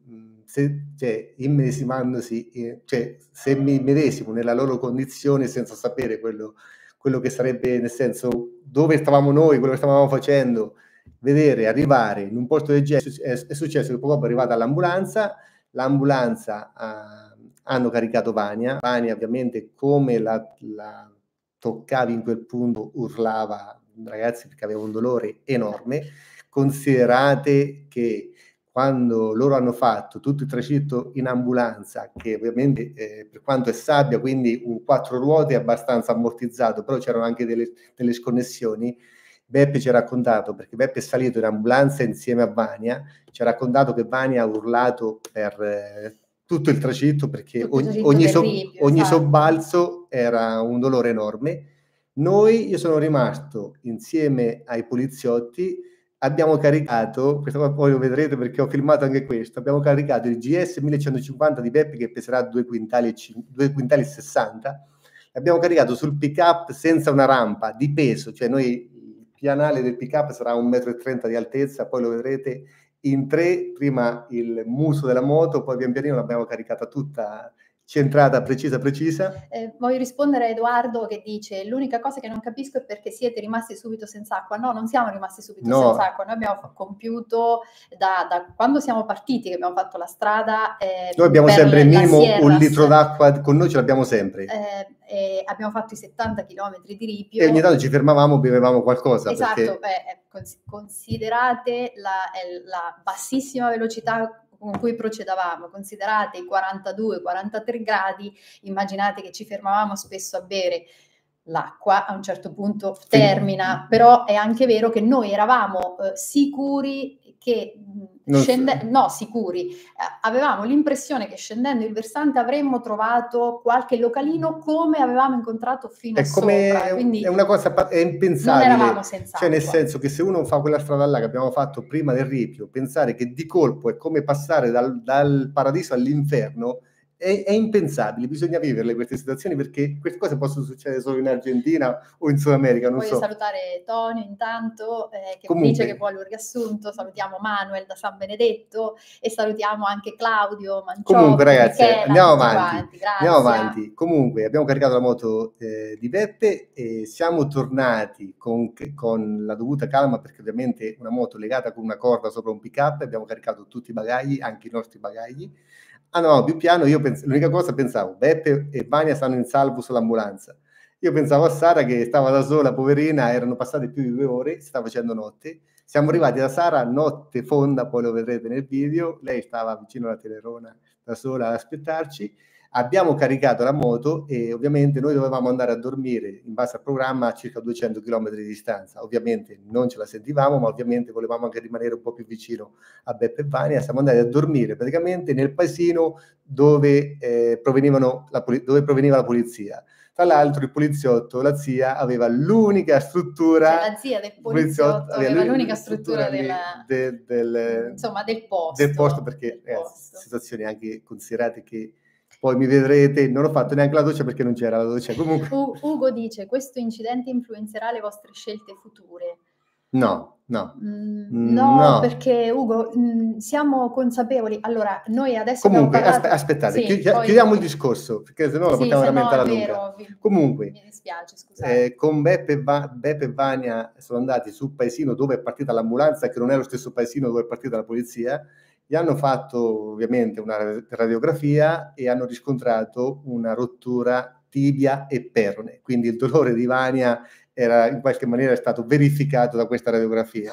A: immedesimandosi, se mi medesimo nella loro condizione senza sapere quello che sarebbe, nel senso, dove stavamo noi, quello che stavamo facendo, vedere, arrivare in un posto del genere, è successo che poco dopo è arrivata l'ambulanza hanno caricato Vania ovviamente come la toccavi in quel punto urlava, ragazzi, perché aveva un dolore enorme. Considerate che quando loro hanno fatto tutto il tragitto in ambulanza, che ovviamente per quanto è sabbia, quindi un 4 ruote abbastanza ammortizzato, però c'erano anche delle sconnessioni, Beppe ci ha raccontato, perché Beppe è salito in ambulanza insieme a Vania, ci ha raccontato che Vania ha urlato per tutto il tragitto, perché ogni sobbalzo era un dolore enorme. Io sono rimasto insieme ai poliziotti, abbiamo caricato, questa cosa poi lo vedrete perché ho filmato anche questo, abbiamo caricato il GS 1150 di Beppe che peserà 2,60 kg, l'abbiamo caricato sul pick-up senza una rampa di peso, cioè il pianale del pick-up sarà 1,30 m di altezza, poi lo vedrete in 3, prima il muso della moto, poi pian pianino l'abbiamo caricata tutta centrata, precisa.
B: Voglio rispondere a Edoardo che dice l'unica cosa che non capisco è perché siete rimasti subito senza acqua. No, non siamo rimasti subito senza acqua, noi abbiamo compiuto da quando siamo partiti, che abbiamo fatto la strada.
A: Noi abbiamo sempre minimo 1 litro d'acqua con noi, ce l'abbiamo sempre.
B: Abbiamo fatto i 70 km di ripio.
A: E ogni tanto ci fermavamo, bevevamo qualcosa.
B: Esatto, considerate la bassissima velocità con cui procedavamo, considerate i 42-43 gradi, immaginate che ci fermavamo spesso a bere. L'acqua a un certo punto termina, però è anche vero che noi eravamo sicuri che avevamo l'impressione che scendendo il versante avremmo trovato qualche localino come avevamo incontrato fino a sopra, quindi
A: è una cosa è impensabile,
B: non eravamo senza acqua.
A: Nel senso che se uno fa quella strada là che abbiamo fatto prima del ripio, pensare che di colpo è come passare dal paradiso all'inferno è impensabile, bisogna viverle queste situazioni, perché queste cose possono succedere solo in Argentina o in Sud America, non so.
B: Voglio salutare Tonio intanto, che dice che vuole un riassunto, salutiamo Manuel da San Benedetto e salutiamo anche Claudio Manciocchi.
A: Comunque ragazzi, andiamo avanti. Comunque abbiamo caricato la moto di Beppe e siamo tornati con la dovuta calma, perché ovviamente una moto legata con una corda sopra un pick-up, abbiamo caricato tutti i bagagli, anche i nostri bagagli. No, più piano, l'unica cosa pensavo, Beppe e Vania stanno in salvo sull'ambulanza. Io pensavo a Sara che stava da sola, poverina, erano passate più di 2 ore, si stava facendo notte. Siamo arrivati da Sara, notte fonda, poi lo vedrete nel video, lei stava vicino alla telerona da sola ad aspettarci. Abbiamo caricato la moto e ovviamente noi dovevamo andare a dormire in base al programma a circa 200 km di distanza. Ovviamente non ce la sentivamo, ma ovviamente volevamo anche rimanere un po' più vicino a Beppe e Vania. Siamo andati a dormire praticamente nel paesino dove proveniva la polizia. Tra l'altro il poliziotto, la zia, aveva l'unica struttura...
B: Cioè la zia del poliziotto aveva l'unica struttura insomma, del posto.
A: Del posto, perché situazioni anche considerate che poi mi vedrete, non ho fatto neanche la doccia perché non c'era la doccia. Comunque...
B: Ugo dice, questo incidente influenzerà le vostre scelte future?
A: No.
B: No, perché Ugo, siamo consapevoli. Allora, noi adesso
A: comunque,
B: abbiamo parlato...
A: aspettate, chiudiamo il discorso, perché sennò lo portiamo veramente alla lunga. Comunque,
B: mi dispiace, scusate.
A: Con Beppe e Vania sono andati sul paesino dove è partita l'ambulanza, che non è lo stesso paesino dove è partita la polizia. Gli hanno fatto ovviamente una radiografia e hanno riscontrato una rottura tibia e perone, quindi il dolore di Vania era in qualche maniera stato verificato da questa radiografia.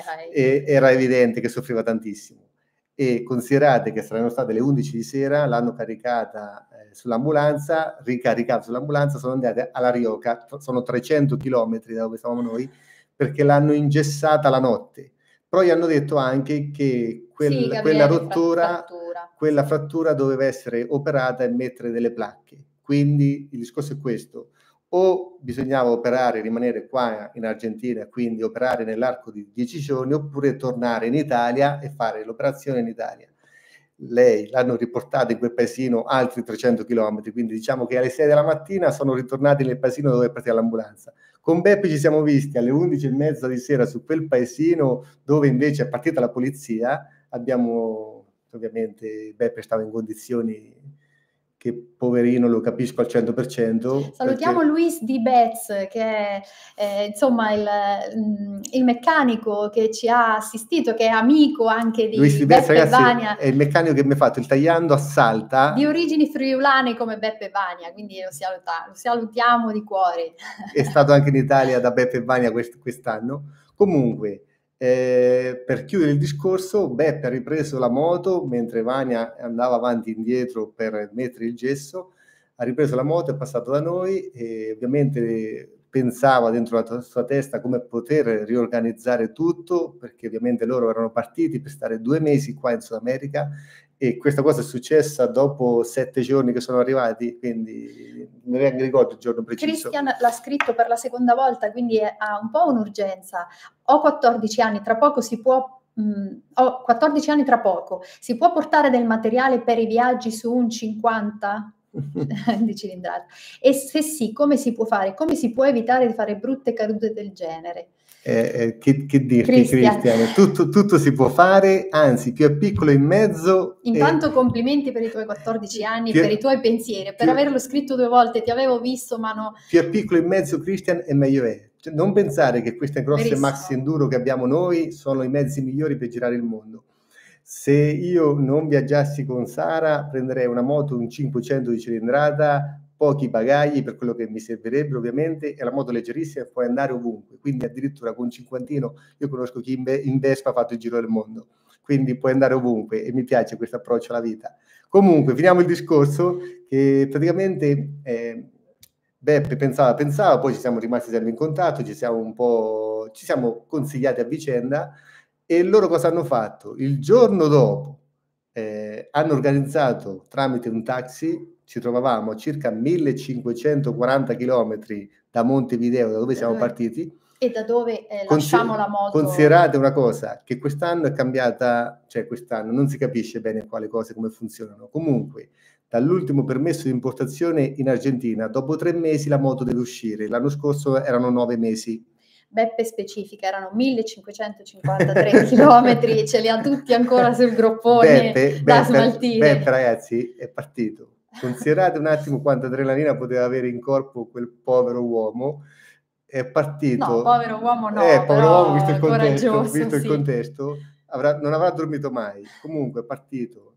A: E era evidente che soffriva tantissimo. E considerate che saranno state le 11 di sera, l'hanno caricata sull'ambulanza, ricaricata sull'ambulanza, sono andate alla Rioca, sono 300 chilometri da dove stavamo noi, perché l'hanno ingessata la notte. Però gli hanno detto anche che quella rottura, quella frattura doveva essere operata e mettere delle placche. Quindi il discorso è questo: o bisognava operare, rimanere qua in Argentina, quindi operare nell'arco di 10 giorni, oppure tornare in Italia e fare l'operazione in Italia. Lei l'hanno riportata in quel paesino altri 300 chilometri, quindi diciamo che alle 6 della mattina sono ritornati nel paesino dove è partita l'ambulanza. Con Beppe ci siamo visti alle 11:30 di sera su quel paesino dove invece è partita la polizia. Abbiamo, ovviamente, Beppe stava in condizioni che, poverino, lo capisco al 100%.
B: Salutiamo Luis Di Betz, che è insomma il meccanico che ci ha assistito, che è amico anche di
A: Luis Di Betz,
B: Beppe
A: ragazzi,
B: Vania.
A: è il meccanico che mi ha fatto il tagliando a Salta.
B: Di origini friulane come Beppe Vania, quindi lo salutiamo di cuore.
A: È stato anche in Italia da Beppe Vania quest'anno. Comunque, per chiudere il discorso, Beppe ha ripreso la moto mentre Vania andava avanti e indietro per mettere il gesso. Ha ripreso la moto, è passato da noi e ovviamente pensava dentro la sua testa come poter riorganizzare tutto, perché ovviamente loro erano partiti per stare 2 mesi qua in Sud America e questa cosa è successa dopo 7 giorni che sono arrivati, quindi non mi ricordo il giorno preciso.
B: Christian l'ha scritto per la seconda volta, quindi ha un po' un'urgenza. Ho 14 anni, tra poco si può... ho 14 anni tra poco. Si può portare del materiale per i viaggi su un 50 di cilindrata? E se sì, come si può fare? Come si può evitare di fare brutte cadute del genere?
A: Che dirti, Cristian? Tutto si può fare, anzi più è piccolo in mezzo.
B: Intanto complimenti per i tuoi 14 anni, per i tuoi pensieri, per averlo scritto 2 volte, ti avevo visto ma no.
A: Più è piccolo in mezzo, Cristian, e meglio è. Cioè, non pensare che queste grosse maxi enduro che abbiamo noi sono i mezzi migliori per girare il mondo. Se io non viaggiassi con Sara, prenderei una moto, un 500 di cilindrata, pochi bagagli per quello che mi servirebbe ovviamente, e la moto leggerissima, puoi andare ovunque. Quindi addirittura con un cinquantino, io conosco chi in Vespa ha fatto il giro del mondo, quindi puoi andare ovunque e mi piace questo approccio alla vita. Comunque, finiamo il discorso che praticamente Beppe pensava, poi ci siamo rimasti sempre in contatto, ci siamo consigliati a vicenda. E loro cosa hanno fatto? Il giorno dopo hanno organizzato tramite un taxi, ci trovavamo a circa 1540 chilometri da Montevideo, da dove siamo partiti.
B: E da dove lasciamo la moto.
A: Considerate una cosa, che quest'anno è cambiata, cioè quest'anno non si capisce bene quale cose, come funzionano. Comunque, dall'ultimo permesso di importazione in Argentina, dopo 3 mesi la moto deve uscire. L'anno scorso erano 9 mesi.
B: Beppe specifica, erano 1553 chilometri e ce li ha tutti ancora sul groppone da smaltire.
A: Beppe, ragazzi, è partito. Considerate un attimo quanta adrenalina poteva avere in corpo quel povero uomo. È partito.
B: No, povero uomo no,
A: povero uomo, visto il contesto,
B: sì.
A: contesto non avrà dormito mai. Comunque è partito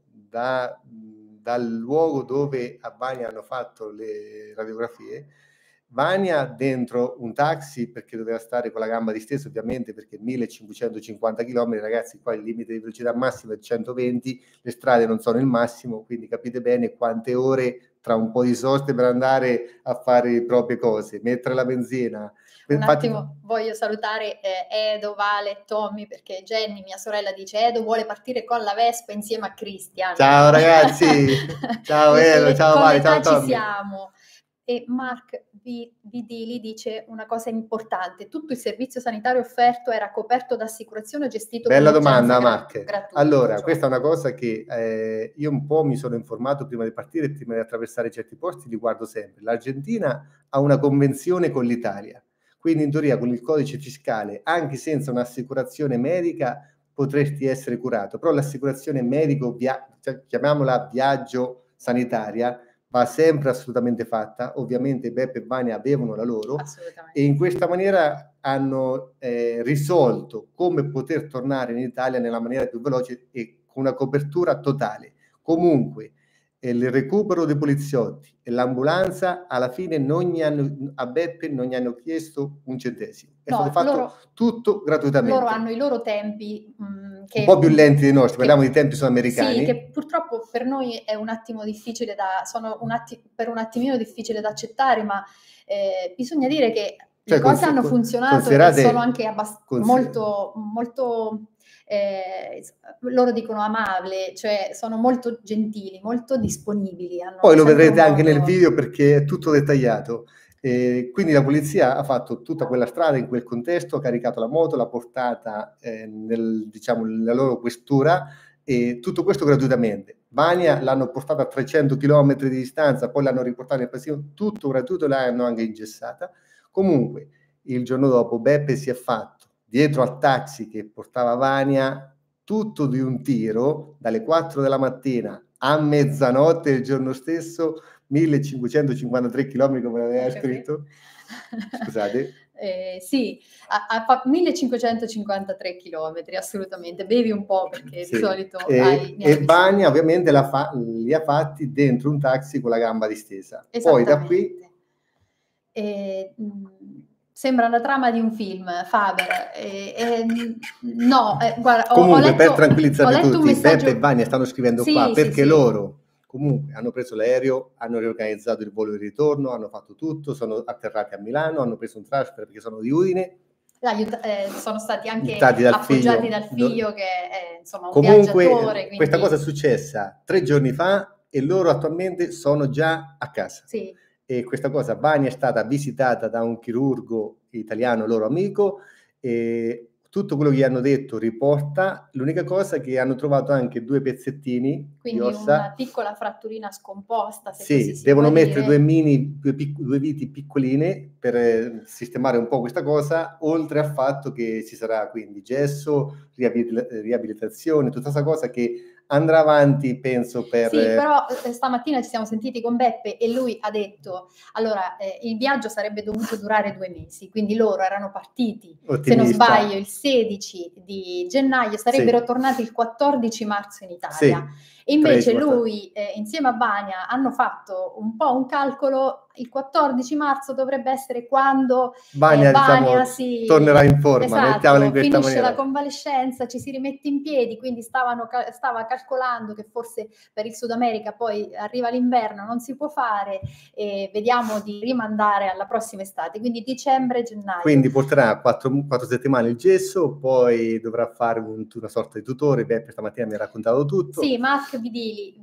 A: dal luogo dove a Vania hanno fatto le radiografie. Vania dentro un taxi, perché doveva stare con la gamba distesa ovviamente, perché 1550 km, ragazzi, qua il limite di velocità massima è 120, le strade non sono il massimo, quindi capite bene quante ore tra un po' di soste per andare a fare le proprie cose, mettere la benzina.
B: Attimo, voglio salutare Edo, Vale, Tommy, perché Jenny, mia sorella, dice Edo vuole partire con la Vespa insieme a Cristian.
A: Ciao ragazzi, ciao Edo, ciao Vale, ciao Tommy.
B: Ci siamo. E Mark Vidili dice una cosa importante: tutto il servizio sanitario offerto era coperto da assicurazione o gestito
A: Bella
B: con licenza
A: domanda, Mark.
B: gratuita?
A: Allora,
B: Cioè,
A: questa è una cosa che io un po' mi sono informato prima di partire, prima di attraversare certi posti, li guardo sempre. L'Argentina ha una convenzione con l'Italia, quindi in teoria con il codice fiscale, anche senza un'assicurazione medica, potresti essere curato, però l'assicurazione medico, cioè, chiamiamola viaggio sanitaria, va sempre assolutamente fatta. Ovviamente Beppe e Vania avevano la loro e in questa maniera hanno risolto come poter tornare in Italia nella maniera più veloce e con una copertura totale. Comunque il recupero dei poliziotti e l'ambulanza alla fine a Beppe non gli hanno chiesto un centesimo. È stato fatto tutto gratuitamente.
B: Loro hanno i loro tempi
A: che un po' più lenti dei nostri, parliamo di tempi sudamericani.
B: Sì, che purtroppo per noi è un attimo difficile per un attimino difficile da accettare, ma bisogna dire che le cose hanno funzionato e sono anche molto loro dicono amabile, cioè sono molto gentili, molto disponibili.
A: Poi lo vedrete anche nel video perché è tutto dettagliato. Quindi la polizia ha fatto tutta quella strada in quel contesto, ha caricato la moto, l'ha portata nella loro questura e tutto questo gratuitamente. Vania l'hanno portata a 300 km di distanza, poi l'hanno riportata nel paesino, tutto gratuito, l'hanno anche ingessata. Comunque, il giorno dopo Beppe si è fatto dietro al taxi che portava Vania tutto di un tiro, dalle 4 della mattina a mezzanotte il giorno stesso, 1553 km come aveva scritto. Scusate.
B: Sì, ha fatto 1553 chilometri, assolutamente. Bevi un po' perché di solito
A: e Vania ovviamente li ha fatti dentro un taxi con la gamba distesa. Poi da qui
B: sembra la trama di un film, Faber. No, guarda,
A: comunque per tranquilizzare tutti, Beppe e Vania stanno scrivendo qua perché loro comunque hanno preso l'aereo, hanno riorganizzato il volo di ritorno, hanno fatto tutto, sono atterrati a Milano, hanno preso un transfer perché sono di Udine.
B: Sono stati anche appoggiati dal figlio che è insomma un
A: comunque,
B: viaggiatore. Quindi...
A: questa cosa è successa 3 giorni fa e loro attualmente sono già a casa.
B: Sì.
A: E questa cosa, Vania è stata visitata da un chirurgo italiano, loro amico, e tutto quello che gli hanno detto riporta, l'unica cosa è che hanno trovato anche 2 pezzettini
B: quindi
A: di ossa.
B: Una piccola fratturina scomposta, se
A: sì,
B: così si
A: devono
B: può
A: mettere
B: dire.
A: due viti piccoline per sistemare un po' questa cosa, oltre al fatto che ci sarà quindi gesso, riabilitazione, tutta questa cosa che andrà avanti, penso, per...
B: Sì, però stamattina ci siamo sentiti con Beppe e lui ha detto, allora, il viaggio sarebbe dovuto durare 2 mesi, quindi loro erano partiti, se non sbaglio, il 16 di gennaio, sarebbero tornati il 14 marzo in Italia. E invece lui, insieme a Vania, hanno fatto un po' un calcolo, il 14 marzo dovrebbe essere quando Vania
A: tornerà in forma,
B: esatto, finisce la convalescenza, ci si rimette in piedi, quindi stava calcolando che forse per il Sud America poi arriva l'inverno, non si può fare, e vediamo di rimandare alla prossima estate, quindi dicembre-gennaio.
A: Quindi porterà 4 settimane il gesso, poi dovrà fare una sorta di tutore. Beppe stamattina mi ha raccontato tutto.
B: Sì, Mark Vidili,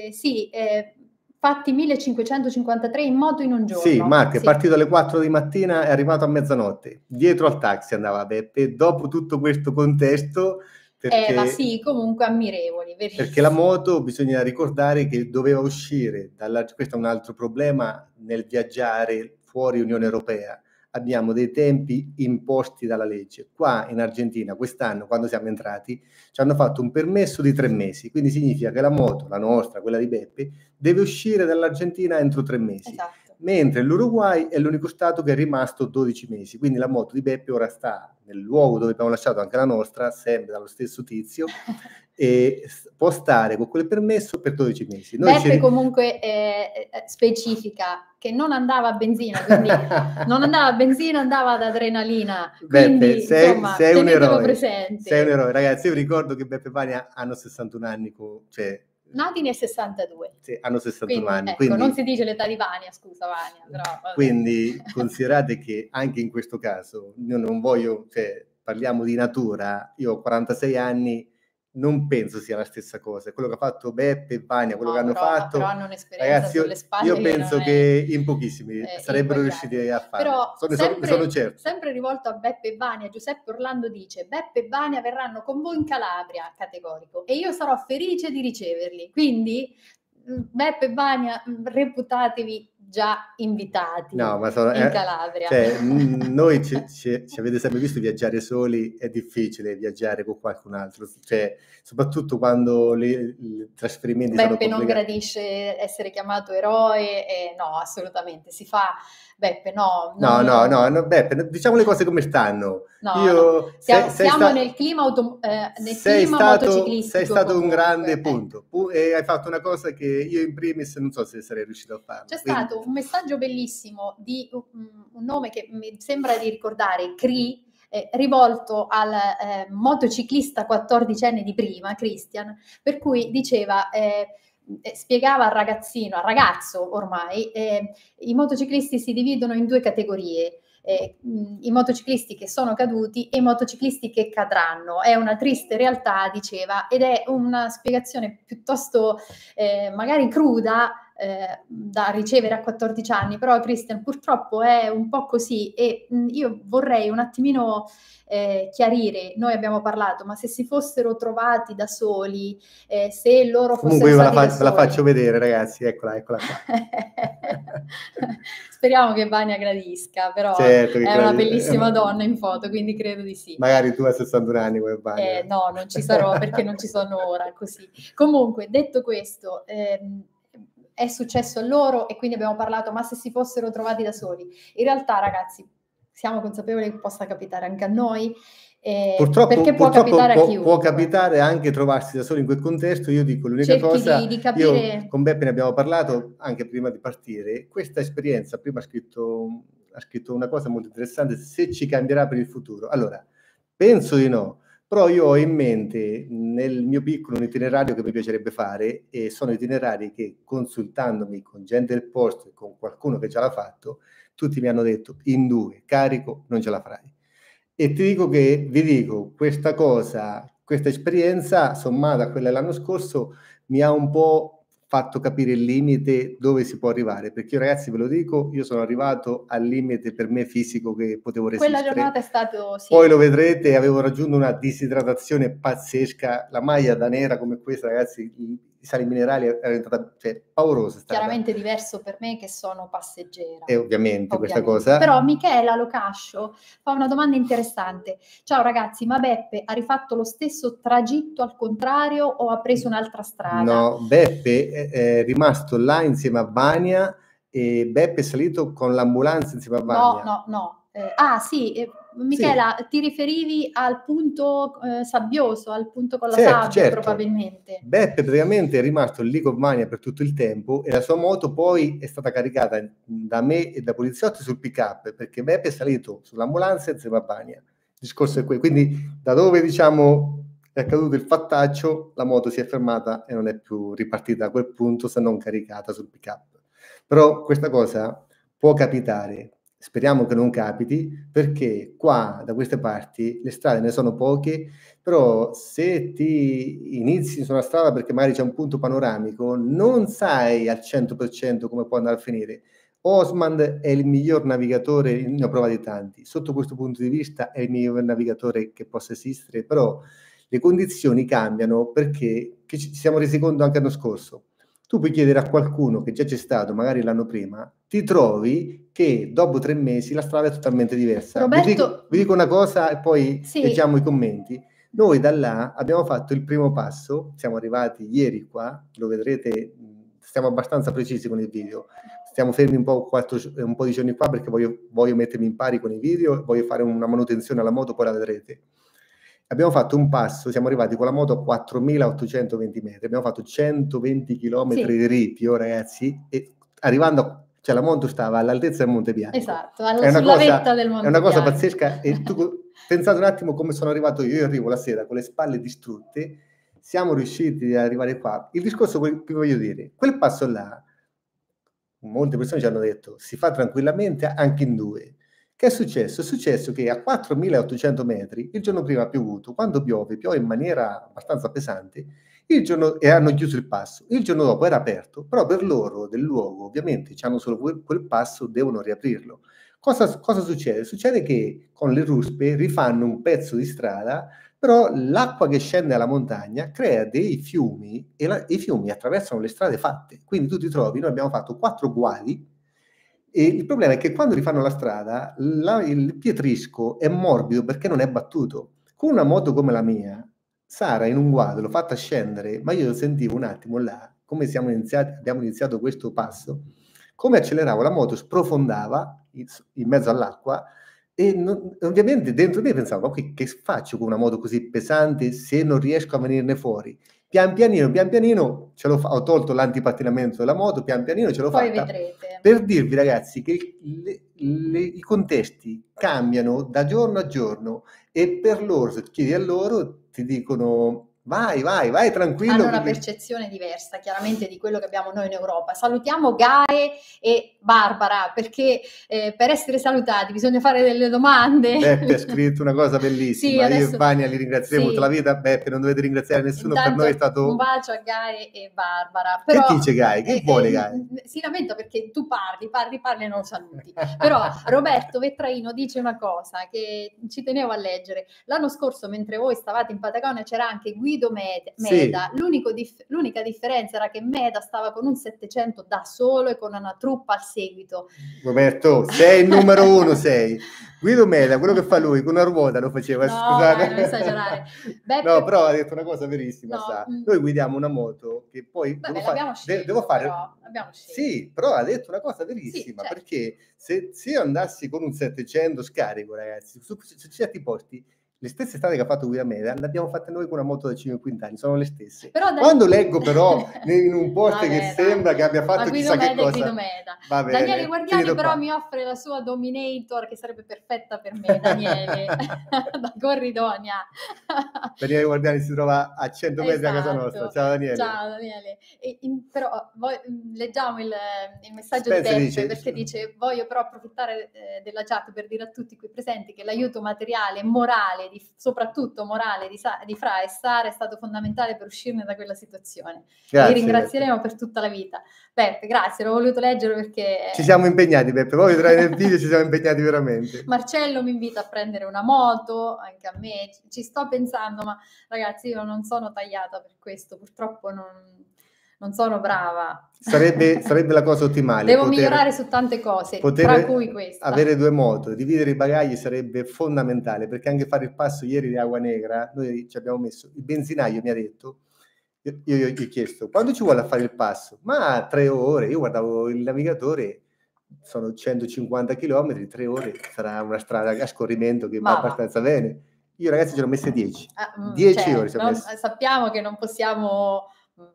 B: fatti 1553 in moto in un giorno.
A: Sì, Mark è partito alle 4 di mattina, è arrivato a mezzanotte. Dietro al taxi andava Beppe, dopo tutto questo contesto...
B: ma sì, comunque ammirevoli. Verissimo.
A: Perché la moto, bisogna ricordare che doveva uscire, questo è un altro problema nel viaggiare fuori Unione Europea. Abbiamo dei tempi imposti dalla legge. Qua in Argentina, quest'anno, quando siamo entrati, ci hanno fatto un permesso di 3 mesi, quindi significa che la moto, la nostra, quella di Beppe, deve uscire dall'Argentina entro 3 mesi.
B: Esatto.
A: Mentre l'Uruguay è l'unico stato che è rimasto 12 mesi, quindi la moto di Beppe ora sta nel luogo dove abbiamo lasciato anche la nostra, sempre dallo stesso tizio, e può stare con quel permesso per 12 mesi.
B: Beppe comunque specifica che non andava a benzina, quindi non andava a benzina, andava ad adrenalina. Quindi,
A: Beppe,
B: insomma, tenetelo presente.
A: Sei un eroe, ragazzi. Io ricordo che Beppe e Vania hanno 61 anni,
B: nati nel 62.
A: Sì, hanno 61
B: quindi,
A: anni.
B: Ecco,
A: quindi,
B: non si dice l'età di Vania, scusa Vania. Però,
A: quindi considerate che anche in questo caso, io non voglio, parliamo di natura, io ho 46 anni non penso sia la stessa cosa. Quello che ha fatto Beppe e Vania, quello
B: No,
A: che hanno
B: però
A: fatto,
B: hanno un'esperienza
A: ragazzi,
B: sulle spalle
A: io
B: che
A: penso
B: non è
A: che in pochissimi sarebbero riusciti
B: inguagliabile.
A: a farlo.
B: Però
A: Ne sono certo.
B: sempre rivolto a Beppe e Vania, Giuseppe Orlando dice: Beppe e Vania verranno con voi in Calabria, categorico, e io sarò felice di riceverli. Quindi Beppe e Vania, reputatevi già invitati
A: No, ma
B: in Calabria.
A: cioè, noi ci avete sempre visto viaggiare soli, è difficile viaggiare con qualcun altro, cioè, soprattutto quando i trasferimenti sono
B: Beppe non
A: complicati.
B: gradisce essere chiamato eroe, e no, assolutamente, si fa. Beppe, no,
A: No, Beppe, diciamo le cose come stanno.
B: no. Siamo nel clima,
A: Sei
B: motociclistico
A: stato un
B: comunque.
A: grande punto e hai fatto una cosa che io in primis non so se sarei riuscito a farlo.
B: C'è stato un messaggio bellissimo di un nome che mi sembra di ricordare, Cri, rivolto al motociclista 14enne di prima, Christian, per cui diceva, spiegava al ragazzo ormai, i motociclisti si dividono in due categorie. I motociclisti che sono caduti e i motociclisti che cadranno. È una triste realtà, diceva, ed è una spiegazione piuttosto magari cruda, da ricevere a 14 anni, però Christian purtroppo è un po' così, e io vorrei un attimino chiarire. Noi abbiamo parlato, ma se si fossero trovati da soli, se loro
A: Comunque
B: fossero
A: io
B: stati da
A: ve la
B: soli.
A: faccio vedere, ragazzi, eccola qua.
B: Speriamo che Vania gradisca, però
A: certo
B: è una bellissima donna in foto, quindi credo di sì.
A: Magari tu a 61 anni come Vania.
B: No, non ci sarò perché non ci sono ora, così. Comunque, detto questo, è successo a loro e quindi abbiamo parlato, ma se si fossero trovati da soli. In realtà, ragazzi, siamo consapevoli che possa capitare anche a noi, perché può capitare a chiunque.
A: Può capitare anche trovarsi da soli in quel contesto. Io dico l'unica cosa,
B: di capire...
A: io con Beppe ne abbiamo parlato anche prima di partire, questa esperienza, prima ha scritto una cosa molto interessante, se ci cambierà per il futuro. Allora, penso di no, però io ho in mente nel mio piccolo un itinerario che mi piacerebbe fare, e sono itinerari che, consultandomi con gente del posto e con qualcuno che già l'ha fatto, tutti mi hanno detto: in 2, carico, non ce la farai. E vi dico, questa esperienza, sommata a quella dell'anno scorso, mi ha un po' fatto capire il limite dove si può arrivare, perché io, ragazzi, ve lo dico, io sono arrivato al limite per me fisico che potevo resistere.
B: Quella giornata è stato, sì.
A: Poi lo vedrete, avevo raggiunto una disidratazione pazzesca, la maglia da nera come questa, ragazzi, i sali minerali è diventata, cioè, paurosa.
B: Chiaramente diverso per me che sono passeggera.
A: E ovviamente questa cosa...
B: Però Michela Locascio fa una domanda interessante. Ciao ragazzi, ma Beppe ha rifatto lo stesso tragitto al contrario o ha preso un'altra strada?
A: No, Beppe è rimasto là insieme a Vania e Beppe è salito con l'ambulanza insieme a Vania.
B: No. Sì, Michela, sì. Ti riferivi al punto sabbioso, al punto con la sabbia, certo. Probabilmente.
A: Beppe praticamente è rimasto lì con Vania per tutto il tempo e la sua moto poi è stata caricata da me e da poliziotti sul pick-up, perché Beppe è salito sull'ambulanza insieme a Vania. Il discorso è quello. Quindi da dove, diciamo, è accaduto il fattaccio, la moto si è fermata e non è più ripartita da quel punto, se non caricata sul pick-up. Però questa cosa può capitare. Speriamo che non capiti, perché qua, da queste parti, le strade ne sono poche, però se ti inizi su una strada perché magari c'è un punto panoramico, non sai al 100% come può andare a finire. Osmand è il miglior navigatore, ne ho provati tanti, sotto questo punto di vista è il miglior navigatore che possa esistere, però le condizioni cambiano, perché che ci siamo resi conto anche l'anno scorso. Tu puoi chiedere a qualcuno che già c'è stato, magari l'anno prima, ti trovi che dopo 3 mesi la strada è totalmente diversa.
B: Roberto...
A: Vi dico una cosa e poi leggiamo i commenti. Noi da là abbiamo fatto il primo passo, siamo arrivati ieri qua, lo vedrete, stiamo abbastanza precisi con il video, stiamo fermi un po' di giorni qua perché voglio mettermi in pari con i video, voglio fare una manutenzione alla moto, poi la vedrete. Abbiamo fatto un passo, siamo arrivati con la moto a 4.820 metri, abbiamo fatto 120 km di ripio, ragazzi, e arrivando, cioè la moto stava all'altezza del Monte Bianco.
B: Esatto, sulla vetta del Monte Bianco.
A: È una cosa pazzesca, e tu pensate un attimo come sono arrivato io arrivo la sera con le spalle distrutte, siamo riusciti ad arrivare qua. Il discorso che voglio dire, quel passo là, molte persone ci hanno detto, si fa tranquillamente anche in 2. Che è successo? È successo che a 4.800 metri, il giorno prima ha piovuto, quando piove in maniera abbastanza pesante, e hanno chiuso il passo. Il giorno dopo era aperto, però per loro del luogo, ovviamente, hanno solo quel passo, devono riaprirlo. Cosa succede? Succede che con le ruspe rifanno un pezzo di strada, però l'acqua che scende alla montagna crea dei fiumi e i fiumi attraversano le strade fatte. Quindi tu ti trovi, noi abbiamo fatto 4 guadi e il problema è che quando rifanno la strada, il pietrisco è morbido perché non è battuto. Con una moto come la mia, Sara in un guado l'ho fatta scendere, ma io sentivo un attimo là, come abbiamo iniziato questo passo, come acceleravo, la moto sprofondava in mezzo all'acqua e ovviamente dentro me pensavo, ma che faccio con una moto così pesante se non riesco a venirne fuori? Pian pianino ho tolto l'antipattinamento della moto, pian pianino ce l'ho
B: Poi
A: fatta.
B: vedrete.
A: Per dirvi ragazzi che i contesti cambiano da giorno a giorno e per loro, se chiedi a loro, ti dicono vai tranquillo.
B: Hanno una percezione diversa chiaramente di quello che abbiamo noi in Europa. Salutiamo Gae e Barbara perché per essere salutati bisogna fare delle domande.
A: Beppe ha scritto una cosa bellissima, io e Vania li ringrazieremo tutta la vita. Beppe, non dovete ringraziare nessuno.
B: Intanto,
A: per noi è stato
B: un bacio a Gae e Barbara. Però,
A: che dice Gae? Che vuole Gae?
B: Si lamenta perché tu parli e non saluti. Però Roberto Vetraino dice una cosa che ci tenevo a leggere. L'anno scorso, mentre voi stavate in Patagonia, c'era anche Guido Meda.
A: Sì.
B: L'unica differenza era che Meda stava con un 700 da solo e con una truppa al seguito.
A: Roberto, sei il numero uno, sei. Guido Meda, quello che fa lui, con una ruota lo faceva,
B: no,
A: scusate.
B: Non esagerare.
A: No, però ha detto una cosa verissima,
B: no,
A: sa. Noi guidiamo una moto che poi devo fare.
B: Però, abbiamo scelto.
A: Sì, però ha detto una cosa verissima,
B: sì, certo.
A: Perché se andassi con un 700 scarico, ragazzi, su certi posti, le stesse strade che ha fatto Guida Meda le abbiamo fatte noi con una moto da 5 quintali, sono le stesse. Però quando leggo però in un post che sembra che abbia fatto chissà che cosa.
B: Guido Meda. Daniele Guardiani però mi offre la sua Dominator che sarebbe perfetta per me, Daniele, da Corridonia.
A: Daniele Guardiani si trova a 100 metri da casa nostra. Ciao Daniele.
B: Ciao Daniele. Però leggiamo il messaggio di Beppe perché dice voglio però approfittare della chat per dire a tutti qui presenti che l'aiuto materiale e morale soprattutto morale di Fra e Sara è stato fondamentale per uscirne da quella situazione.
A: Grazie,
B: li ringrazieremo per tutta la vita. Beppe, grazie, l'ho voluto leggere perché
A: ci siamo impegnati, Beppe, poi vedrai nel video ci siamo impegnati veramente.
B: Marcello mi invita a prendere una moto, anche a me, ci sto pensando, ma ragazzi io non sono tagliata per questo, purtroppo non sono brava.
A: Sarebbe la cosa ottimale.
B: Devo migliorare su tante cose, tra cui questa.
A: Avere 2 moto, dividere i bagagli sarebbe fondamentale, perché anche fare il passo ieri di Agua Negra, noi ci abbiamo messo, il benzinaio mi ha detto, io gli ho chiesto, quando ci vuole a fare il passo? Ma 3 ore, io guardavo il navigatore, sono 150 km, 3 ore, sarà una strada a scorrimento che va abbastanza bene. Io ragazzi ce l'ho messe 10. 10 ore ci ho messo.
B: Sappiamo che non possiamo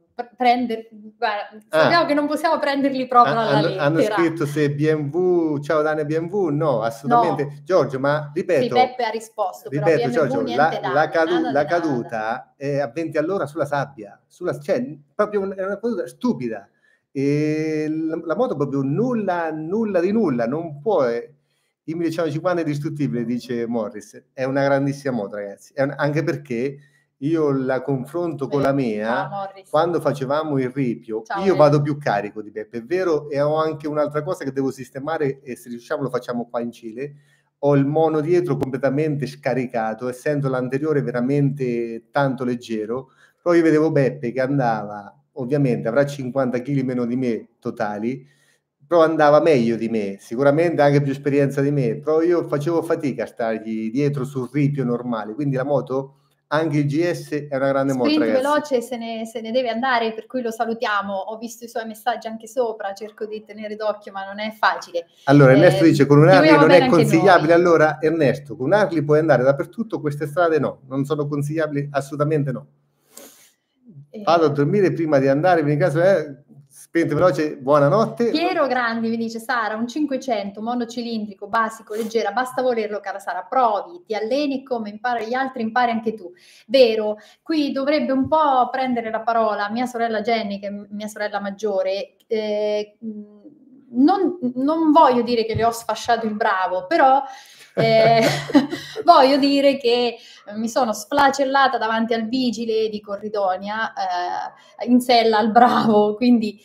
B: sappiamo che non possiamo prenderli proprio alla lettera.
A: Hanno scritto se BMW, ciao Dani BMW, no, assolutamente. No. Giorgio, ma ripeto.
B: Sì, Beppe ha risposto, però BMW,
A: Giorgio, la caduta
B: nada.
A: è a 20 all'ora sulla sabbia, cioè proprio è una caduta stupida. E la moto proprio nulla di nulla, non può. Il 1150 è distruttibile, dice Morris. È una grandissima moto, ragazzi. Anche perché io la confronto con la mia, quando facevamo il ripio, io vado più carico di Beppe, è vero, e ho anche un'altra cosa che devo sistemare e se riusciamo lo facciamo qua in Cile. Ho il mono dietro completamente scaricato, essendo l'anteriore veramente tanto leggero, però io vedevo Beppe che andava, ovviamente avrà 50 kg meno di me totali, però andava meglio di me, sicuramente anche più esperienza di me, però io facevo fatica a stargli dietro sul ripio normale, quindi la moto, anche il GS è una grande moto, ragazzi.
B: Veloce se ne deve andare, per cui lo salutiamo, ho visto i suoi messaggi anche sopra, cerco di tenere d'occhio ma non è facile.
A: Allora Ernesto dice con un Harley non è consigliabile, allora Ernesto, con un Harley puoi andare dappertutto, queste strade no, non sono consigliabili, assolutamente no. Vado a dormire prima di andare, in caso spento veloce, buonanotte.
B: Piero Grandi mi dice Sara, un 500 monocilindrico, basico, leggera, basta volerlo cara Sara, provi, ti alleni come impara gli altri, impari anche tu. Vero, qui dovrebbe un po' prendere la parola mia sorella Jenny, che è mia sorella maggiore, non voglio dire che le ho sfasciato il bravo, però voglio dire che mi sono sflacellata davanti al vigile di Corridonia in sella al bravo, quindi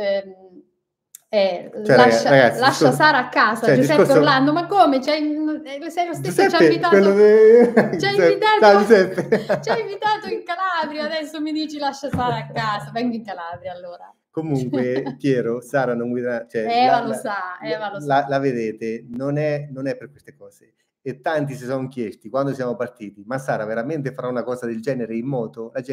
A: Cioè, ragazzi,
B: lascia Sara a casa.
A: cioè,
B: Giuseppe
A: discorso...
B: Orlando, ma come? Sei lo stesso, ci ha invitato, ci ha invitato in Calabria, adesso mi dici lascia Sara a casa, vengo in Calabria allora.
A: Comunque, Piero, Sara non guida, cioè,
B: Eva lo sa.
A: la vedete, non è per queste cose. E tanti si sono chiesti quando siamo partiti, ma Sara veramente farà una cosa del genere in moto? La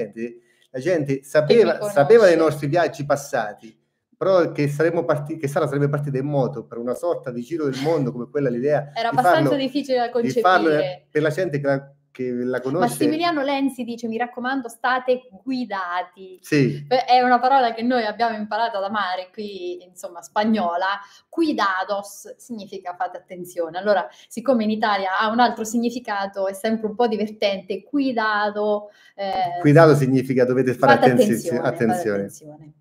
A: gente sapeva dei nostri viaggi passati, però che Sara sarebbe partita in moto per una sorta di giro del mondo come quella, l'idea
B: era abbastanza difficile da concepire.
A: Di farlo per la gente che la conosce.
B: Massimiliano Lenzi dice: mi raccomando, state guidati.
A: Sì.
B: È una parola che noi abbiamo imparato ad amare qui, insomma, spagnola. Cuidados significa fate attenzione. Allora, siccome in Italia ha un altro significato, è sempre un po' divertente. Cuidado
A: significa dovete fare attenzione.
B: Fate attenzione.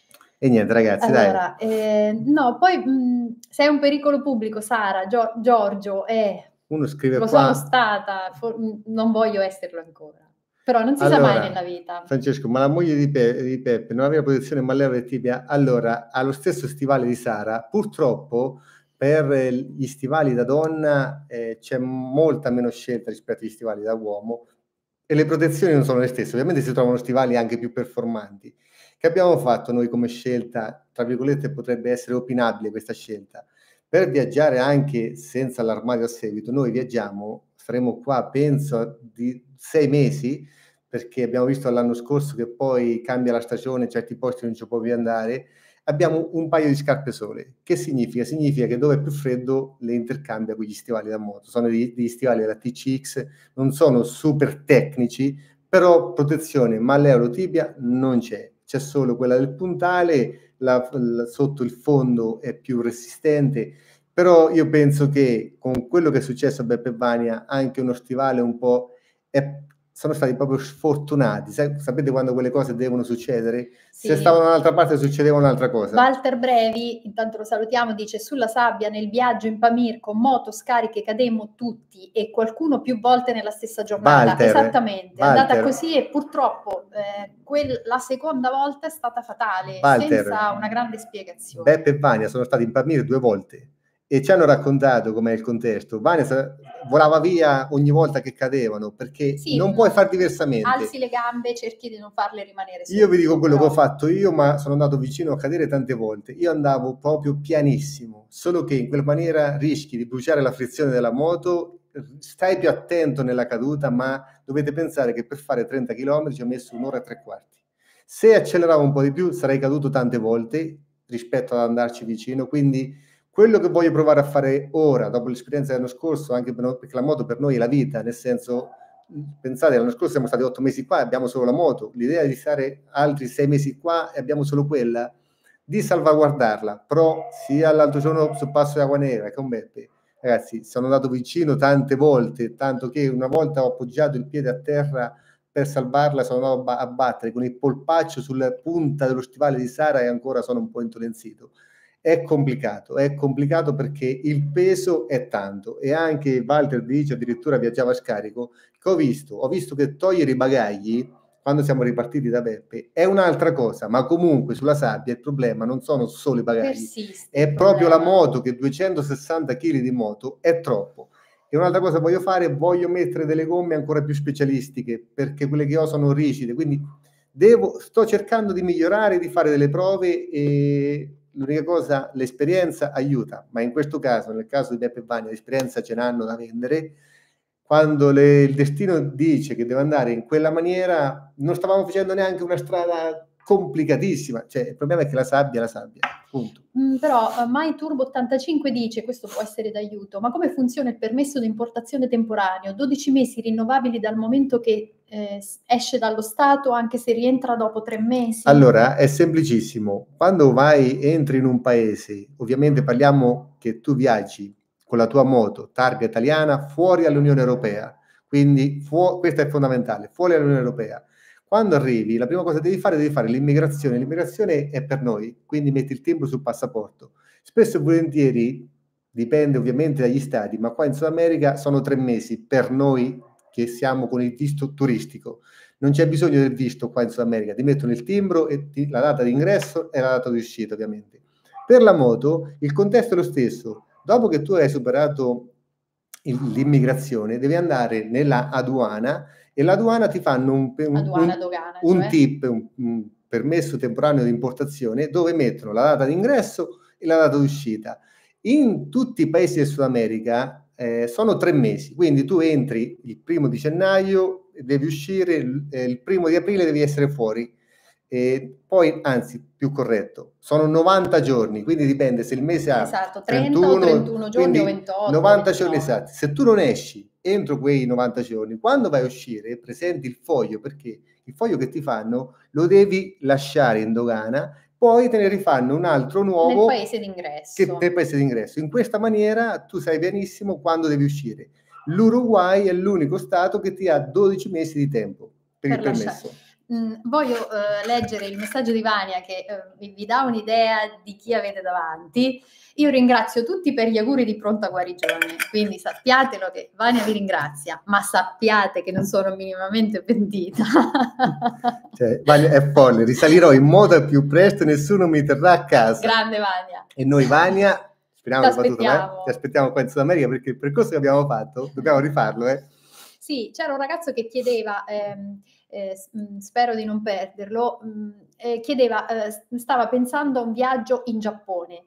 A: E niente, ragazzi,
B: allora, dai. No, poi sei un pericolo pubblico, Sara, Giorgio,
A: uno scrive
B: lo
A: qua...
B: sono stata, non voglio esserlo ancora. Però non si sa mai nella vita.
A: Francesco, ma la moglie di Peppe non aveva protezione malleola del tibia? Allora, ha lo stesso stivale di Sara. Purtroppo, per gli stivali da donna c'è molta meno scelta rispetto agli stivali da uomo e le protezioni non sono le stesse. Ovviamente si trovano stivali anche più performanti. Che abbiamo fatto noi come scelta? Tra virgolette potrebbe essere opinabile questa scelta. Per viaggiare anche senza l'armadio a seguito, noi saremo qua penso di 6 mesi, perché abbiamo visto l'anno scorso che poi cambia la stagione, in certi posti non ci può più andare. Abbiamo un paio di scarpe sole. Che significa? Significa che dove è più freddo le intercambia con gli stivali da moto. Sono degli stivali della TCX, non sono super tecnici, però protezione malleolo tibia non c'è. C'è solo quella del puntale, sotto il fondo è più resistente, però io penso che con quello che è successo a Beppe Vania anche uno stivale un po' sono stati proprio sfortunati. Sapete quando quelle cose devono succedere? Sì. Se stavano dall'altra parte succedeva un'altra cosa.
B: Walter Brevi, intanto lo salutiamo, dice: sulla sabbia nel viaggio in Pamir con moto scariche cademmo tutti e qualcuno più volte nella stessa giornata.
A: Walter,
B: esattamente, è andata così e purtroppo la seconda volta è stata fatale, senza una grande spiegazione.
A: Beppe e Vania sono stati in Pamir 2 volte e ci hanno raccontato com'è il contesto. Vania volava via ogni volta che cadevano, perché non puoi far diversamente.
B: Alzi le gambe, cerchi di non farle rimanere sopra.
A: Io vi dico quello che ho fatto io, ma sono andato vicino a cadere tante volte. Io andavo proprio pianissimo, solo che in quella maniera rischi di bruciare la frizione della moto, stai più attento nella caduta, ma dovete pensare che per fare 30 km ci ho messo 1 ora e 3 quarti. Se acceleravo un po' di più sarei caduto tante volte rispetto ad andarci vicino, quindi quello che voglio provare a fare ora, dopo l'esperienza dell'anno scorso, anche perché la moto per noi è la vita, nel senso, pensate, l'anno scorso siamo stati 8 mesi qua e abbiamo solo la moto, l'idea di stare altri 6 mesi qua e abbiamo solo quella, di salvaguardarla, però sia l'altro giorno sul passo di Acqua Nera che con Beppe, ragazzi, sono andato vicino tante volte, tanto che una volta ho appoggiato il piede a terra per salvarla, sono andato a battere con il polpaccio sulla punta dello stivale di Sara e ancora sono un po' intolenzito. È complicato perché il peso è tanto, e anche Walter dice addirittura viaggiava a scarico, che ho visto che togliere i bagagli quando siamo ripartiti da Beppe è un'altra cosa, ma comunque sulla sabbia il problema non sono solo i bagagli, è proprio la moto, che 260 kg di moto è troppo. E un'altra cosa voglio fare, voglio mettere delle gomme ancora più specialistiche, perché quelle che ho sono rigide, quindi sto cercando di migliorare, di fare delle prove, e l'unica cosa, l'esperienza aiuta, ma in questo caso, nel caso di Beppe Vania, l'esperienza ce n'hanno da vendere. Quando il destino dice che deve andare in quella maniera, non stavamo facendo neanche una strada complicatissima, cioè il problema è che la sabbia, punto.
B: Però Mai Turbo 85 dice, questo può essere d'aiuto, ma come funziona il permesso di importazione temporaneo? 12 mesi rinnovabili dal momento che esce dallo Stato, anche se rientra dopo 3 mesi?
A: Allora, è semplicissimo. Quando entri in un paese, ovviamente parliamo che tu viaggi con la tua moto, targa italiana, fuori all'Unione Europea, quindi questo è fondamentale, fuori all'Unione Europea. Quando arrivi, la prima cosa che devi fare l'immigrazione. L'immigrazione è per noi, quindi metti il timbro sul passaporto. Spesso e volentieri, dipende ovviamente dagli stati, ma qua in Sud America sono 3 mesi per noi che siamo con il visto turistico. Non c'è bisogno del visto qua in Sud America, ti mettono il timbro e la data di ingresso e la data di uscita ovviamente. Per la moto il contesto è lo stesso. Dopo che tu hai superato l'immigrazione, devi andare nella aduana e l'aduana ti fanno
B: Dogana,
A: un
B: cioè?
A: tip, un permesso temporaneo di importazione dove mettono la data di ingresso e la data di uscita. In tutti i paesi del Sud America sono 3 mesi, quindi tu entri il 1° di gennaio, devi uscire il 1° di aprile, devi essere fuori. Poi, anzi, più corretto, sono 90 giorni, quindi dipende se il mese ha
B: Esatto, 30 o
A: 31,
B: 31 giorni o
A: quindi
B: 28,
A: 90 giorni
B: 29.
A: esatti. Se tu non esci entro quei 90 giorni, quando vai a uscire presenti il foglio, perché il foglio che ti fanno lo devi lasciare in dogana, poi te ne rifanno un altro nuovo
B: nel paese d'ingresso.
A: nel paese d'ingresso. In questa maniera tu sai benissimo quando devi uscire. L'Uruguay è l'unico stato che ti ha 12 mesi di tempo per il permesso.
B: Voglio leggere il messaggio di Vania che vi dà un'idea di chi avete davanti. Io ringrazio tutti per gli auguri di pronta guarigione, quindi sappiatelo che Vania vi ringrazia, ma sappiate che non sono minimamente pentita.
A: Cioè, Vania è folle, risalirò in modo al più presto, nessuno mi terrà a casa.
B: Grande Vania.
A: E noi Vania, speriamo
B: Ti
A: che battuta,
B: aspettiamo.
A: ti aspettiamo qua in Sud America perché il percorso che abbiamo fatto, dobbiamo rifarlo,
B: Sì, c'era un ragazzo che chiedeva, spero di non perderlo, chiedeva, stava pensando a un viaggio in Giappone.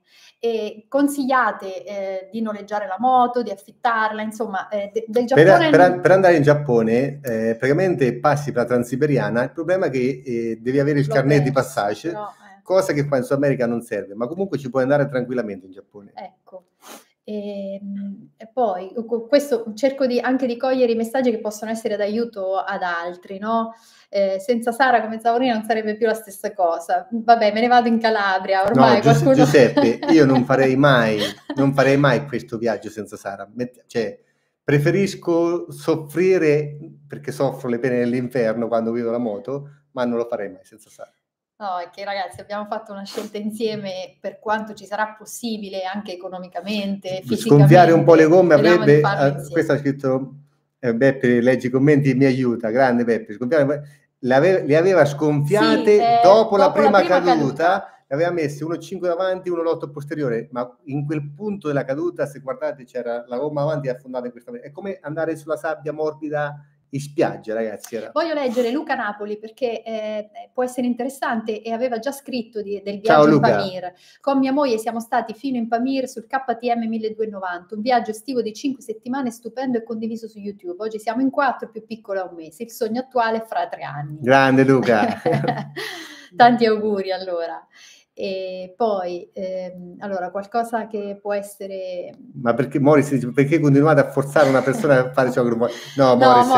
B: Consigliate di noleggiare la moto, di affittarla, insomma, del Giappone.
A: Per andare in Giappone, praticamente passi per la Transiberiana. Il problema è che devi avere il carnet di passaggio,
B: però,
A: cosa che qua in Sud America non serve, ma comunque ci puoi andare tranquillamente in Giappone.
B: Ecco. E poi questo cerco anche di cogliere i messaggi che possono essere d'aiuto ad altri, no? Senza Sara come Zavorina non sarebbe più la stessa cosa. Vabbè, me ne vado in Calabria, ormai
A: no,
B: qualcuno...
A: Giuseppe, io non farei mai questo viaggio senza Sara. Cioè, preferisco soffrire, perché soffro le pene dell'inferno quando guido la moto, ma non lo farei mai senza Sara.
B: No, è che ragazzi abbiamo fatto una scelta insieme per quanto ci sarà possibile anche economicamente, fisicamente.
A: Sgonfiare un po' le gomme
B: avrebbe,
A: questo ha scritto Beppe, leggi i commenti, mi aiuta, grande Beppe, le aveva sgonfiate dopo la prima caduta, le aveva messe 1,5 davanti, 1,8 posteriore, ma in quel punto della caduta, se guardate, c'era la gomma avanti affondata in questa maniera. È come andare sulla sabbia morbida in spiaggia, ragazzi.
B: Voglio leggere Luca Napoli perché può essere interessante e aveva già scritto del viaggio
A: Ciao,
B: in
A: Luca.
B: Pamir. Con mia moglie siamo stati fino in Pamir sul KTM 1290, un viaggio estivo di 5 settimane stupendo e condiviso su YouTube. Oggi siamo in 4, più piccola un mese. Il sogno attuale fra 3 anni.
A: Grande Luca.
B: Tanti auguri allora. E poi allora qualcosa che può essere...
A: Ma perché Morris, perché continuate a forzare una persona a fare ciò che vuole? No,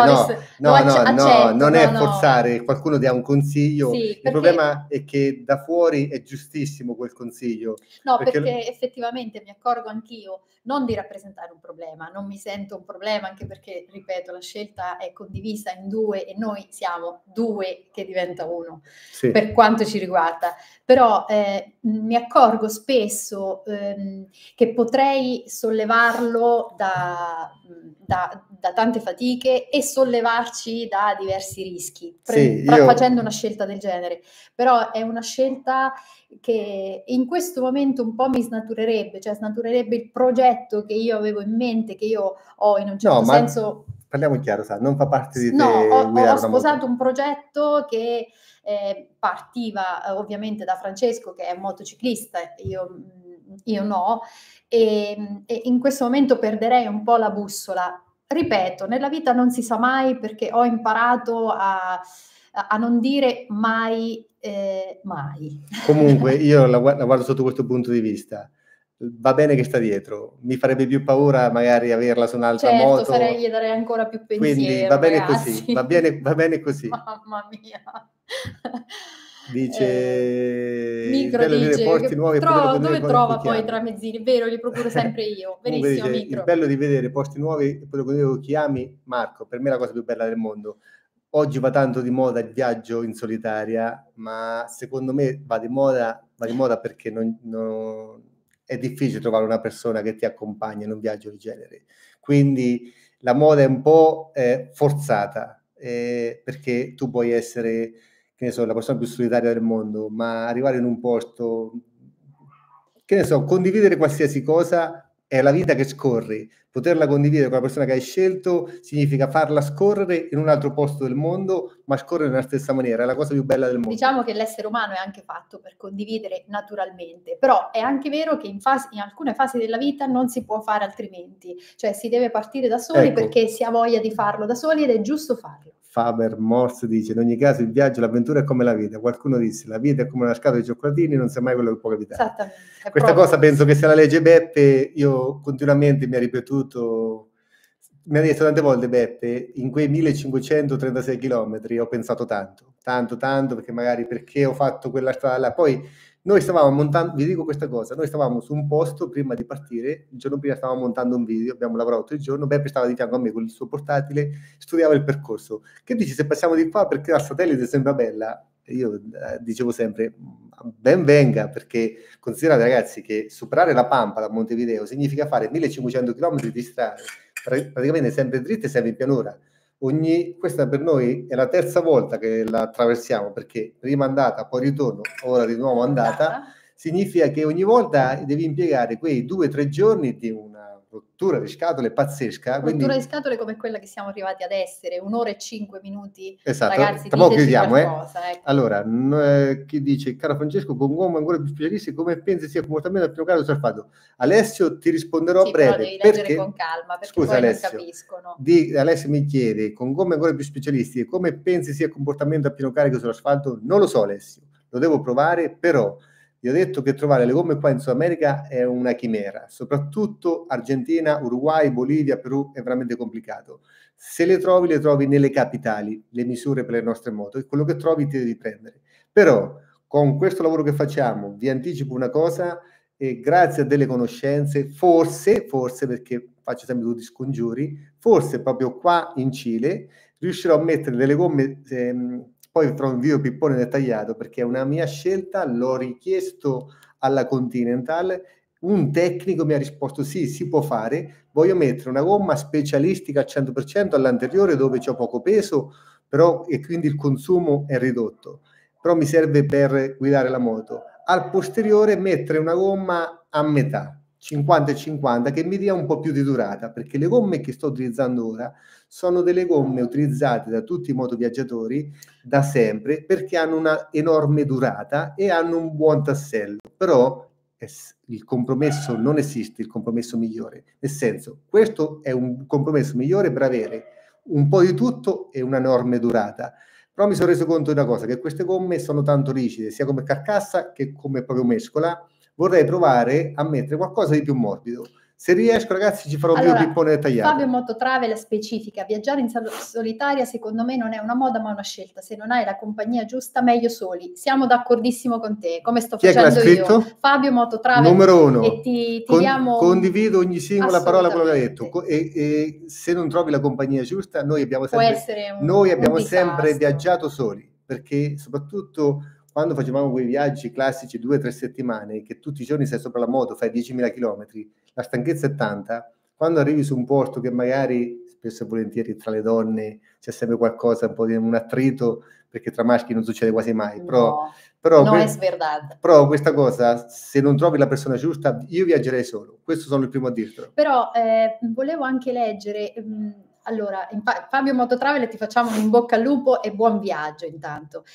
A: non è forzare, qualcuno dia un consiglio.
B: Sì,
A: il problema è che da fuori è giustissimo quel consiglio.
B: No, perché effettivamente mi accorgo anch'io non di rappresentare un problema, non mi sento un problema, anche perché, ripeto, la scelta è condivisa in 2 e noi siamo 2 che diventa 1, sì, per quanto ci riguarda. Però mi accorgo spesso che potrei sollevarlo da tante fatiche e sollevarci da diversi rischi, facendo una scelta del genere. Però è una scelta che in questo momento un po' mi snaturerebbe, cioè snaturerebbe il progetto che io avevo in mente, che io ho in un certo senso...
A: Parliamo chiaro, non fa parte di te.
B: No, ho sposato un progetto che partiva ovviamente da Francesco, che è un motociclista, io no, e in questo momento perderei un po' la bussola. Ripeto, nella vita non si sa mai, perché ho imparato a non dire mai mai.
A: Comunque io la guardo sotto questo punto di vista. Va bene che sta dietro, mi farebbe più paura magari averla su un'altra moto.
B: Gli darei ancora più pensiero.
A: Quindi va bene
B: ragazzi.
A: Così, va bene così.
B: Mamma mia.
A: Dice
B: Micro dice
A: posti nuovi,
B: dove trova poi i tramezzini? Vero, li procuro sempre io. Verissimo,
A: dice,
B: Micro.
A: Il bello di vedere posti nuovi e poi con chi ami, Marco, per me è la cosa più bella del mondo. Oggi va tanto di moda il viaggio in solitaria, ma secondo me va di moda perché è difficile trovare una persona che ti accompagna in un viaggio del genere. Quindi la moda è un po' forzata, perché tu puoi essere, che ne so, la persona più solitaria del mondo, ma arrivare in un posto, che ne so, condividere qualsiasi cosa è la vita che scorri. Poterla condividere con la persona che hai scelto significa farla scorrere in un altro posto del mondo, ma scorrere nella stessa maniera, è la cosa più bella del mondo.
B: Diciamo che l'essere umano è anche fatto per condividere naturalmente, però è anche vero che in alcune fasi della vita non si può fare altrimenti, cioè si deve partire da soli,
A: Ecco.
B: perché si ha voglia di farlo da soli ed è giusto farlo.
A: Faber Morse dice: in ogni caso il viaggio, l'avventura è come la vita. Qualcuno disse: la vita è come una scatola di cioccolatini, non sai mai quello che può capitare.
B: Esattamente.
A: Questa cosa penso che sia la legge Beppe. Io continuamente mi ha ripetuto, mi ha detto tante volte: Beppe, in quei 1536 chilometri ho pensato tanto, perché ho fatto quella strada là. Poi noi stavamo montando, vi dico questa cosa, noi stavamo su un posto prima di partire, il giorno prima stavamo montando un video, abbiamo lavorato tutto il giorno, Beppe stava di fianco a me con il suo portatile, studiava il percorso. Che dici, se passiamo di qua perché la satellite sembra bella? E io dicevo sempre, ben venga, perché considerate ragazzi che superare la Pampa da Montevideo significa fare 1500 km di strade, praticamente sempre dritte e sempre in pianura. Questa per noi è la terza volta che la attraversiamo, perché prima andata, poi ritorno, ora di nuovo andata, significa che ogni volta devi impiegare quei 2 o 3 giorni di una rottura di scatole pazzesca.
B: Rottura di scatole come quella che siamo arrivati ad essere, 1 ora e 5 minuti.
A: Esatto,
B: ragazzi,
A: tra poco
B: diteci
A: chiudiamo,
B: qualcosa. Ecco.
A: Allora, chi dice, caro Francesco, con uomini ancora più specialisti, come pensi sia il comportamento del primo caso surfato? Alessio, ti risponderò a breve.
B: Però devi leggere con calma, perché
A: scusa,
B: poi
A: Alessio,
B: non capiscono.
A: Alessio mi chiede, con gomme ancora più specialisti, come pensi sia il comportamento a pieno carico sull'asfalto? Non lo so, Alessio, lo devo provare, però vi ho detto che trovare le gomme qua in Sud America è una chimera, soprattutto Argentina, Uruguay, Bolivia, Perù è veramente complicato. Se le trovi nelle capitali, le misure per le nostre moto, e quello che trovi ti devi prendere. Però con questo lavoro che facciamo, vi anticipo una cosa, grazie a delle conoscenze, forse perché faccio sempre tutti scongiuri, forse proprio qua in Cile riuscirò a mettere delle gomme, poi farò un video pippone dettagliato, perché è una mia scelta, l'ho richiesto alla Continental, un tecnico mi ha risposto sì, si può fare, voglio mettere una gomma specialistica al 100% all'anteriore dove c'ho poco peso, però, e quindi il consumo è ridotto, però mi serve per guidare la moto. Al posteriore mettere una gomma a metà, 50 e 50, che mi dia un po' più di durata, perché le gomme che sto utilizzando ora sono delle gomme utilizzate da tutti i motoviaggiatori da sempre, perché hanno una enorme durata e hanno un buon tassello, però il compromesso non esiste, il compromesso migliore, nel senso, questo è un compromesso migliore per avere un po' di tutto e una enorme durata. Però mi sono reso conto di una cosa, che queste gomme sono tanto rigide, sia come carcassa che come proprio mescola. Vorrei provare a mettere qualcosa di più morbido. Se riesco, ragazzi, ci farò un video pippone dettagliato.
B: Fabio Mototravel specifica: viaggiare in solitaria secondo me non è una moda ma una scelta, se non hai la compagnia giusta meglio soli. Siamo d'accordissimo con te, come sto facendo io. Fabio Mototravel,
A: numero 1,
B: e ti diamo
A: condivido ogni singola parola quello che hai detto, e se non trovi la compagnia giusta, noi abbiamo sempre viaggiato soli, perché soprattutto quando facevamo quei viaggi classici 2 o 3 settimane, che tutti i giorni sei sopra la moto, fai 10.000 chilometri, la stanchezza è tanta. Quando arrivi su un porto che magari spesso e volentieri tra le donne c'è sempre qualcosa, un po' di un attrito, perché tra maschi non succede quasi mai. Però questa cosa, se non trovi la persona giusta, io viaggerei solo. Questo sono il primo a dirtelo.
B: Però volevo anche leggere... Allora, Fabio Mototravel, ti facciamo un in bocca al lupo e buon viaggio intanto.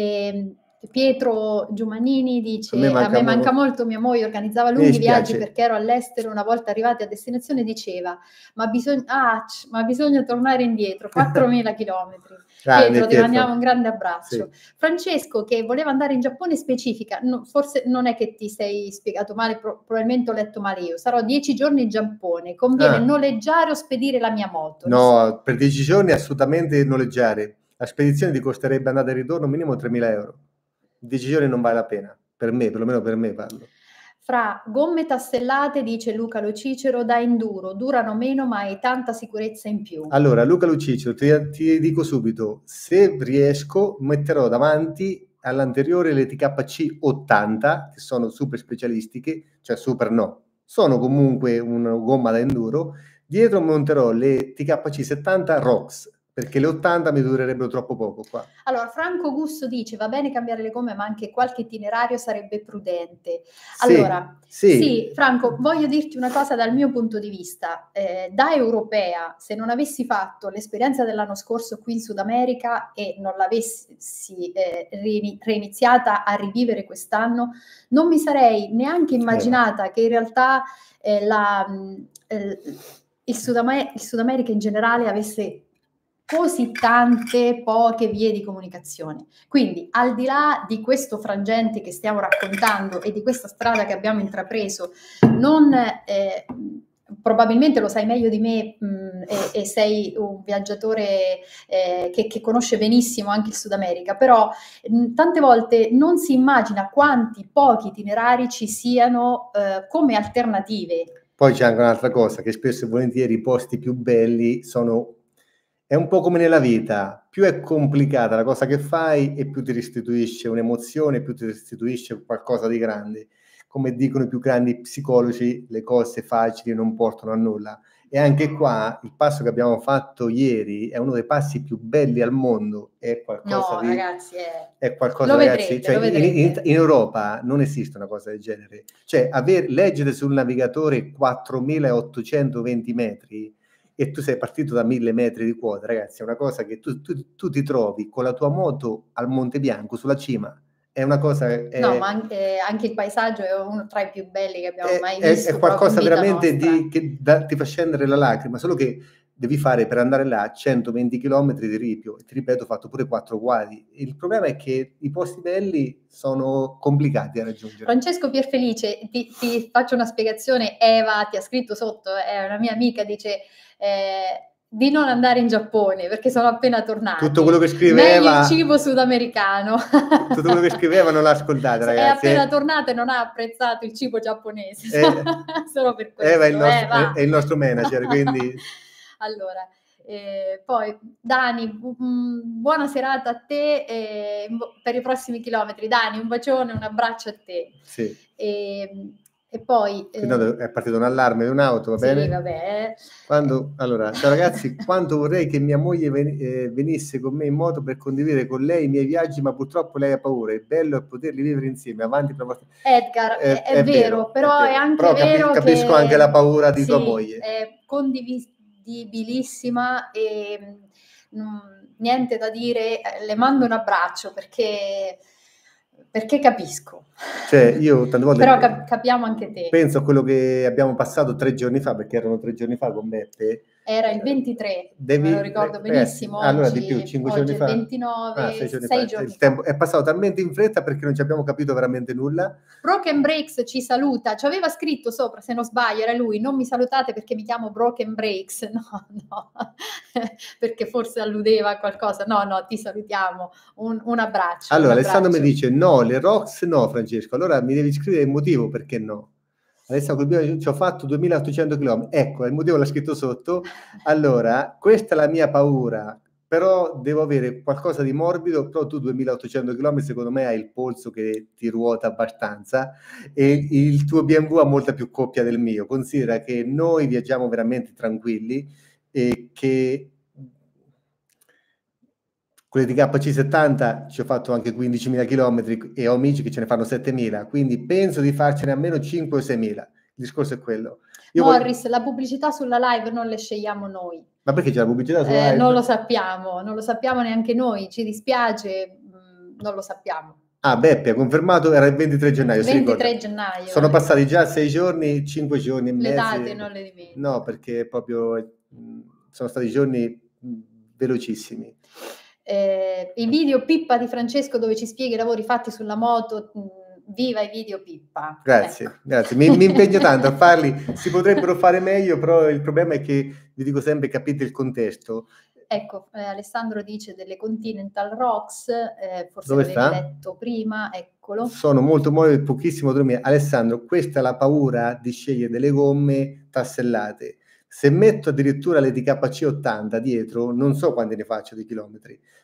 B: Pietro Giumanini dice: a me manca molto, mia moglie organizzava lunghi viaggi perché ero all'estero, una volta arrivati a destinazione diceva ma bisogna tornare indietro, 4.000 chilometri. Pietro, ti mandiamo un grande abbraccio. Sì. Francesco, che voleva andare in Giappone, specifica, forse non è che ti sei spiegato male, probabilmente ho letto male io, sarò 10 giorni in Giappone, conviene noleggiare o spedire la mia moto?
A: No, per 10 giorni assolutamente noleggiare, la spedizione ti costerebbe andata e ritorno minimo 3.000 euro. 10 giorni non vale la pena, per me, perlomeno per me parlo.
B: Fra gomme tassellate, dice Luca Lo Cicero, da enduro, durano meno ma hai tanta sicurezza in più.
A: Allora, Luca Lo Cicero, ti dico subito, se riesco metterò davanti all'anteriore le TKC 80, che sono super specialistiche, cioè super no, sono comunque una gomma da enduro. Dietro monterò le TKC 70 ROX, perché le 80 mi durerebbero troppo poco qua.
B: Allora, Franco Gusto dice, va bene cambiare le gomme, ma anche qualche itinerario sarebbe prudente. Allora, sì, Franco, voglio dirti una cosa dal mio punto di vista. Da europea, se non avessi fatto l'esperienza dell'anno scorso qui in Sud America e non l'avessi reiniziata a rivivere quest'anno, non mi sarei neanche immaginata che in realtà il Sud America in generale avesse così tante poche vie di comunicazione. Quindi, al di là di questo frangente che stiamo raccontando e di questa strada che abbiamo intrapreso, probabilmente lo sai meglio di me e sei un viaggiatore che conosce benissimo anche il Sud America, però tante volte non si immagina quanti pochi itinerari ci siano come alternative.
A: Poi c'è anche un'altra cosa, che spesso e volentieri i posti più belli sono... È un po' come nella vita, più è complicata la cosa che fai e più ti restituisce un'emozione, più ti restituisce qualcosa di grande. Come dicono i più grandi psicologi, le cose facili non portano a nulla. E anche qua il passo che abbiamo fatto ieri è uno dei passi più belli al mondo. È qualcosa di...
B: ragazzi,
A: è qualcosa,
B: lo
A: ragazzi,
B: vedrete,
A: cioè,
B: lo vedrete.
A: in Europa non esiste una cosa del genere. Cioè, leggere sul navigatore 4.820 metri e tu sei partito da 1.000 metri di quota, ragazzi, è una cosa che tu ti trovi con la tua moto al Monte Bianco, sulla cima. È una cosa...
B: No, ma anche il paesaggio è uno tra i più belli che abbiamo mai visto.
A: È qualcosa veramente
B: che
A: ti fa scendere la lacrima, solo che devi fare per andare là 120 km di ripio, e ti ripeto, ho fatto pure 4 quadri. Il problema è che i posti belli sono complicati da raggiungere.
B: Francesco Pierfelice, ti faccio una spiegazione. Eva ti ha scritto sotto, è una mia amica, dice di non andare in Giappone perché sono appena tornati.
A: Tutto quello che scriveva...
B: Meglio il cibo sudamericano.
A: Tutto quello che scriveva non l'ha ascoltato, ragazzi.
B: È appena tornato e non ha apprezzato il cibo giapponese. Solo per questo.
A: Eva è il nostro manager, quindi...
B: Allora, poi Dani, buona serata a te per i prossimi chilometri. Dani, un bacione, un abbraccio a te.
A: Sì.
B: E poi...
A: è partito un allarme di un'auto, va bene?
B: Sì, vabbè.
A: Allora, ciao ragazzi, quanto vorrei che mia moglie venisse con me in moto per condividere con lei i miei viaggi, ma purtroppo lei ha paura. Il bello è poterli vivere insieme, avanti.
B: Edgar, è vero, però è anche vero che...
A: Capisco anche la paura di tua
B: sì,
A: moglie.
B: È condividibilissima e niente da dire, le mando un abbraccio perché capisco.
A: Cioè, io tante volte...
B: Però capiamo anche te.
A: Penso a quello che abbiamo passato 3 giorni fa, perché erano 3 giorni fa con Beppe.
B: Era il 23, me lo ricordo benissimo.
A: Allora
B: oggi,
A: di più, 5
B: oggi
A: giorni fa.
B: Il 29,
A: 6 giorni
B: 6
A: fa.
B: giorni
A: Il tempo è passato talmente in fretta perché non ci abbiamo capito veramente nulla.
B: Broken Breaks ci saluta, ci aveva scritto sopra, se non sbaglio, era lui, non mi salutate perché mi chiamo Broken Breaks, no, perché forse alludeva a qualcosa, no, ti salutiamo, un abbraccio.
A: Allora,
B: un
A: Alessandro
B: abbraccio.
A: mi dice, no, le ROX no, Francesco, allora mi devi scrivere il motivo perché no. Alessandro, ci ho fatto 2.800 km, ecco, il motivo l'ha scritto sotto. Allora, questa è la mia paura, però devo avere qualcosa di morbido, però tu 2.800 km secondo me hai il polso che ti ruota abbastanza e il tuo BMW ha molta più coppia del mio. Considera che noi viaggiamo veramente tranquilli e che con le TKC70 ci ho fatto anche 15.000 km e ho amici che ce ne fanno 7.000, quindi penso di farcene almeno 5 o 6.000. Il discorso è quello.
B: Morris, la pubblicità sulla live non le scegliamo noi.
A: Ma perché c'è la pubblicità sulla live?
B: Non lo sappiamo neanche noi, ci dispiace, non lo sappiamo.
A: Ah, Beppe ha confermato, era il 23 gennaio.
B: 23 gennaio.
A: Sono passati già 6 giorni, 5 giorni e mezzo.
B: Le date non le dimentico.
A: No, perché proprio sono stati giorni velocissimi.
B: I video Pippa di Francesco dove ci spiega i lavori fatti sulla moto, viva i video Pippa.
A: Grazie,
B: ecco.
A: Grazie. Mi impegno tanto a farli, si potrebbero fare meglio, però il problema è che, vi dico sempre, capite il contesto.
B: Ecco, Alessandro dice delle Continental Rocks, forse
A: Dove
B: l'avevi
A: sta?
B: letto prima, eccolo.
A: Sono molto pochissimo dormire. Alessandro, questa è la paura di scegliere delle gomme tassellate. Se metto addirittura le TKC 80 dietro, non so quanti ne faccio di chilometri,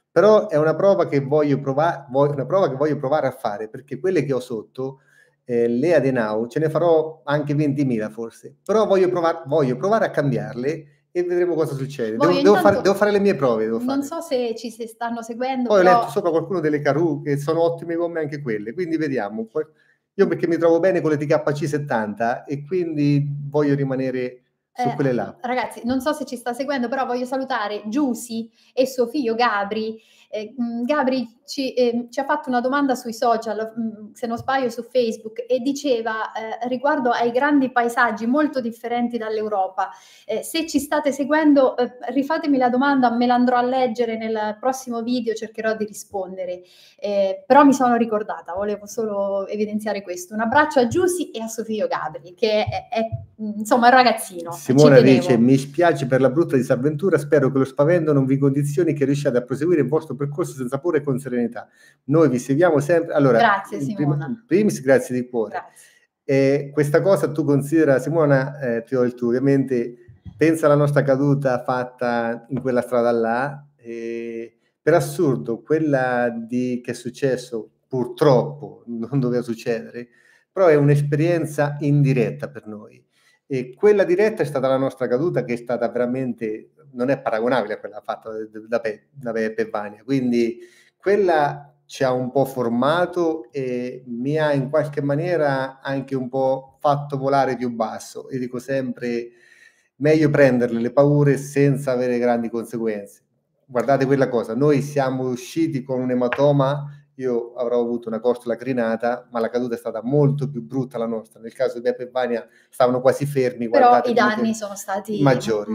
A: Però è una prova che voglio provare a fare, perché quelle che ho sotto, le Adenau, ce ne farò anche 20.000 forse, però voglio provare a cambiarle e vedremo cosa succede.
B: Voglio
A: Devo
B: intanto,
A: fare le mie prove, devo
B: non
A: fare.
B: so se ci si stanno seguendo,
A: Poi ho letto
B: però
A: sopra qualcuno delle Karoo che sono ottime gomme anche quelle, quindi vediamo. Io perché mi trovo bene con le TKC 70 e quindi voglio rimanere su quelle là.
B: ragazzi, non so se ci sta seguendo, però voglio salutare Giusy e suo figlio Gabri. Gabri ci ha fatto una domanda sui social, se non sbaglio su Facebook, e diceva riguardo ai grandi paesaggi molto differenti dall'Europa. Se ci state seguendo, rifatemi la domanda, me la andrò a leggere nel prossimo video, cercherò di rispondere. Però mi sono ricordata, volevo solo evidenziare questo. Un abbraccio a Giusy e a suo figlio Gabri, che è insomma un ragazzino.
A: Simona dice: mi spiace per la brutta disavventura, spero che lo spavento non vi condizioni, che riusciate a proseguire il vostro percorso senza paura e con serenità. Noi vi seguiamo sempre. Allora,
B: grazie Simona.
A: In primis, grazie di cuore. Questa cosa tu considera, Simona, ti do il tuo, ovviamente, pensa alla nostra caduta fatta in quella strada là, per assurdo, quella che è successo, purtroppo, non doveva succedere, però è un'esperienza indiretta per noi. E quella diretta è stata la nostra caduta, che è stata veramente, non è paragonabile a quella fatta da Peppe e Vania, quindi quella ci ha un po' formato e mi ha in qualche maniera anche un po' fatto volare più basso. Io dico sempre, meglio prenderle le paure senza avere grandi conseguenze. Guardate quella cosa, noi siamo usciti con un ematoma, io avrò avuto una costola crinata, ma la caduta è stata molto più brutta la nostra. Nel caso di Beppe e Vania stavano quasi fermi.
B: Però i danni sono stati
A: maggiori.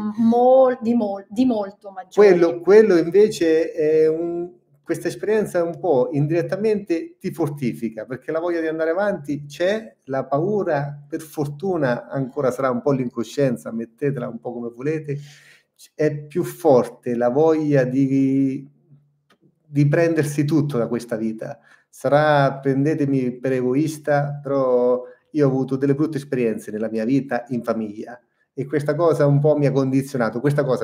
B: Di molto maggiori.
A: Quello invece è questa esperienza un po' indirettamente ti fortifica, perché la voglia di andare avanti c'è, la paura per fortuna ancora sarà un po' l'incoscienza, mettetela un po' come volete, è più forte la voglia di prendersi tutto da questa vita. Prendetemi per egoista, però io ho avuto delle brutte esperienze nella mia vita in famiglia e questa cosa un po' mi ha condizionato,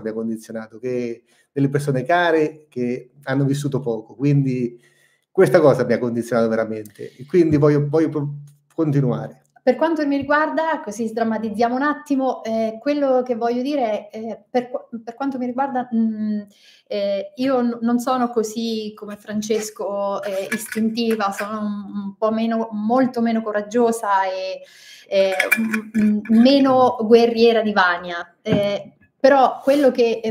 A: che delle persone care che hanno vissuto poco, quindi questa cosa mi ha condizionato veramente e quindi voglio continuare.
B: Per quanto mi riguarda, così sdrammatizziamo un attimo, quello che voglio dire è, per quanto mi riguarda, io non sono così come Francesco istintiva, sono un po' molto meno coraggiosa e meno guerriera di Vania. Però quello che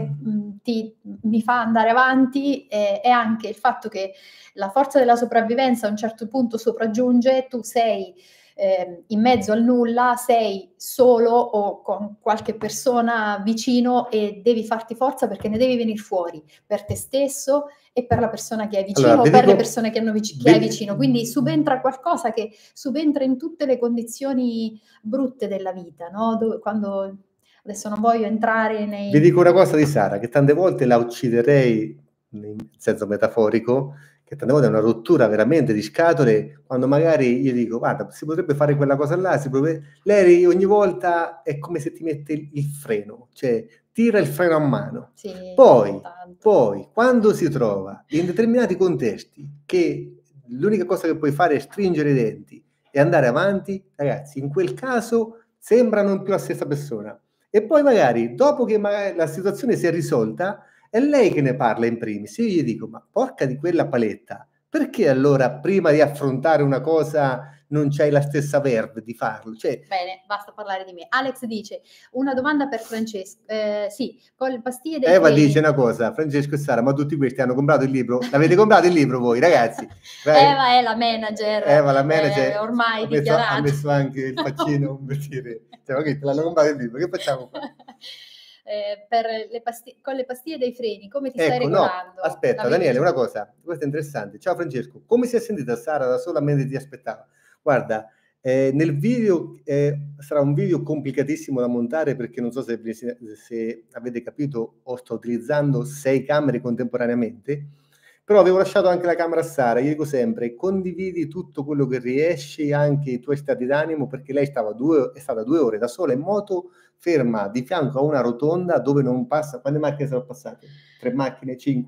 B: mi fa andare avanti è anche il fatto che la forza della sopravvivenza a un certo punto sopraggiunge, tu sei in mezzo al nulla, sei solo o con qualche persona vicino e devi farti forza perché ne devi venire fuori per te stesso e per la persona che hai vicino, allora, o per le persone che hai vicino. Quindi subentra qualcosa che subentra in tutte le condizioni brutte della vita, no? Quando adesso non voglio entrare nei...
A: Vi dico una cosa di Sara, che tante volte la ucciderei in senso metaforico, che tante volte è una rottura veramente di scatole, quando magari io dico, guarda, si potrebbe fare quella cosa là, lei ogni volta è come se ti mette il freno, cioè tira il freno a mano.
B: Sì,
A: poi, quando si trova in determinati contesti che l'unica cosa che puoi fare è stringere i denti e andare avanti, ragazzi, in quel caso sembra non più la stessa persona. E poi magari, dopo che la situazione si è risolta, è lei che ne parla in primis. Io gli dico, ma porca di quella paletta, perché allora prima di affrontare una cosa non c'hai la stessa verve di farlo? Cioè...
B: Bene, basta parlare di me. Alex dice, una domanda per Francesco. Sì, con le pastiglie dei
A: Eva dice una cosa, Francesco e Sara, ma tutti questi hanno comprato il libro? L'avete comprato il libro voi, ragazzi?
B: Eva è la manager.
A: Eva, la manager,
B: ormai
A: ha messo anche il faccino, per dire, cioè, l'hanno comprato il libro, che facciamo qua?
B: Con le pastiglie dei freni, come ti stai regolando?
A: No, aspetta, Daniele, una cosa, questo è interessante. Ciao Francesco, come si è sentita Sara da sola mentre ti aspettava? Guarda, nel video sarà un video complicatissimo da montare perché non so se avete capito, sto utilizzando 6 camere contemporaneamente, però avevo lasciato anche la camera a Sara. Io dico sempre, condividi tutto quello che riesci, anche i tuoi stati d'animo, perché lei è stata 2 ore da sola in moto, ferma di fianco a una rotonda dove non passa. Quante macchine sono passate? 3 macchine? 5?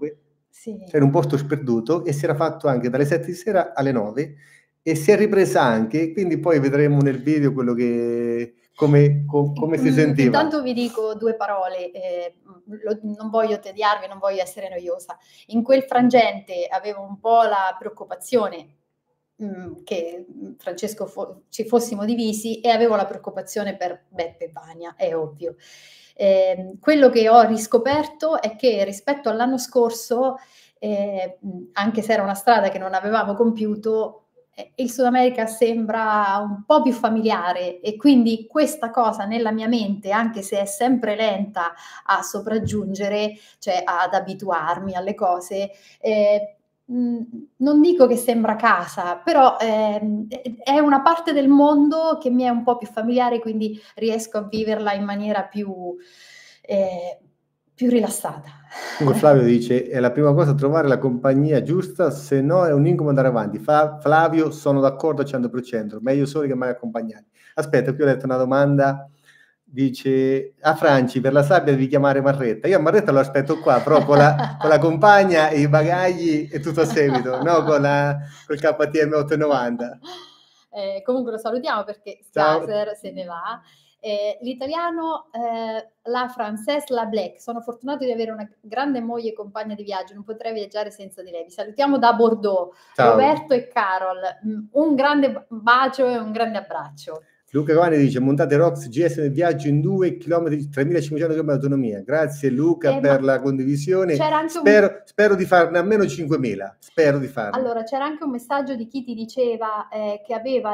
B: Sì.
A: Era un posto sperduto e si era fatto anche dalle 7 di sera alle 9 e si è ripresa anche, quindi poi vedremo nel video quello che come si sentiva.
B: Intanto vi dico 2 parole, non voglio tediarvi, non voglio essere noiosa. In quel frangente avevo un po' la preoccupazione, che Francesco ci fossimo divisi, e avevo la preoccupazione per Beppe e Vania, è ovvio. Quello che ho riscoperto è che rispetto all'anno scorso, anche se era una strada che non avevamo compiuto, il Sud America sembra un po' più familiare, e quindi questa cosa nella mia mente, anche se è sempre lenta a sopraggiungere, cioè ad abituarmi alle cose, non dico che sembra casa, però è una parte del mondo che mi è un po' più familiare, quindi riesco a viverla in maniera più rilassata.
A: Comunque Flavio dice, è la prima cosa trovare la compagnia giusta, se no è un incubo andare avanti. Flavio, sono d'accordo al 100%, meglio soli che mai accompagnati. Aspetta, qui ho letto una domanda, dice, a Franci, per la sabbia devi chiamare Marretta. Io a Marretta lo aspetto qua, però con la compagna e i bagagli e tutto a seguito, no col KTM 890.
B: Comunque lo salutiamo perché Skaser se ne va. L'italiano, la Frances La Black, sono fortunato di avere una grande moglie e compagna di viaggio, non potrei viaggiare senza di lei. Vi salutiamo da Bordeaux. Ciao. Roberto e Carol, un grande bacio e un grande abbraccio.
A: Luca Cavani dice, montate Rox GS nel viaggio in 2 km, 3500 km di autonomia. Grazie Luca per la condivisione. Spero di farne almeno 5000. Spero di farne.
B: Allora, c'era anche un messaggio di chi ti diceva che aveva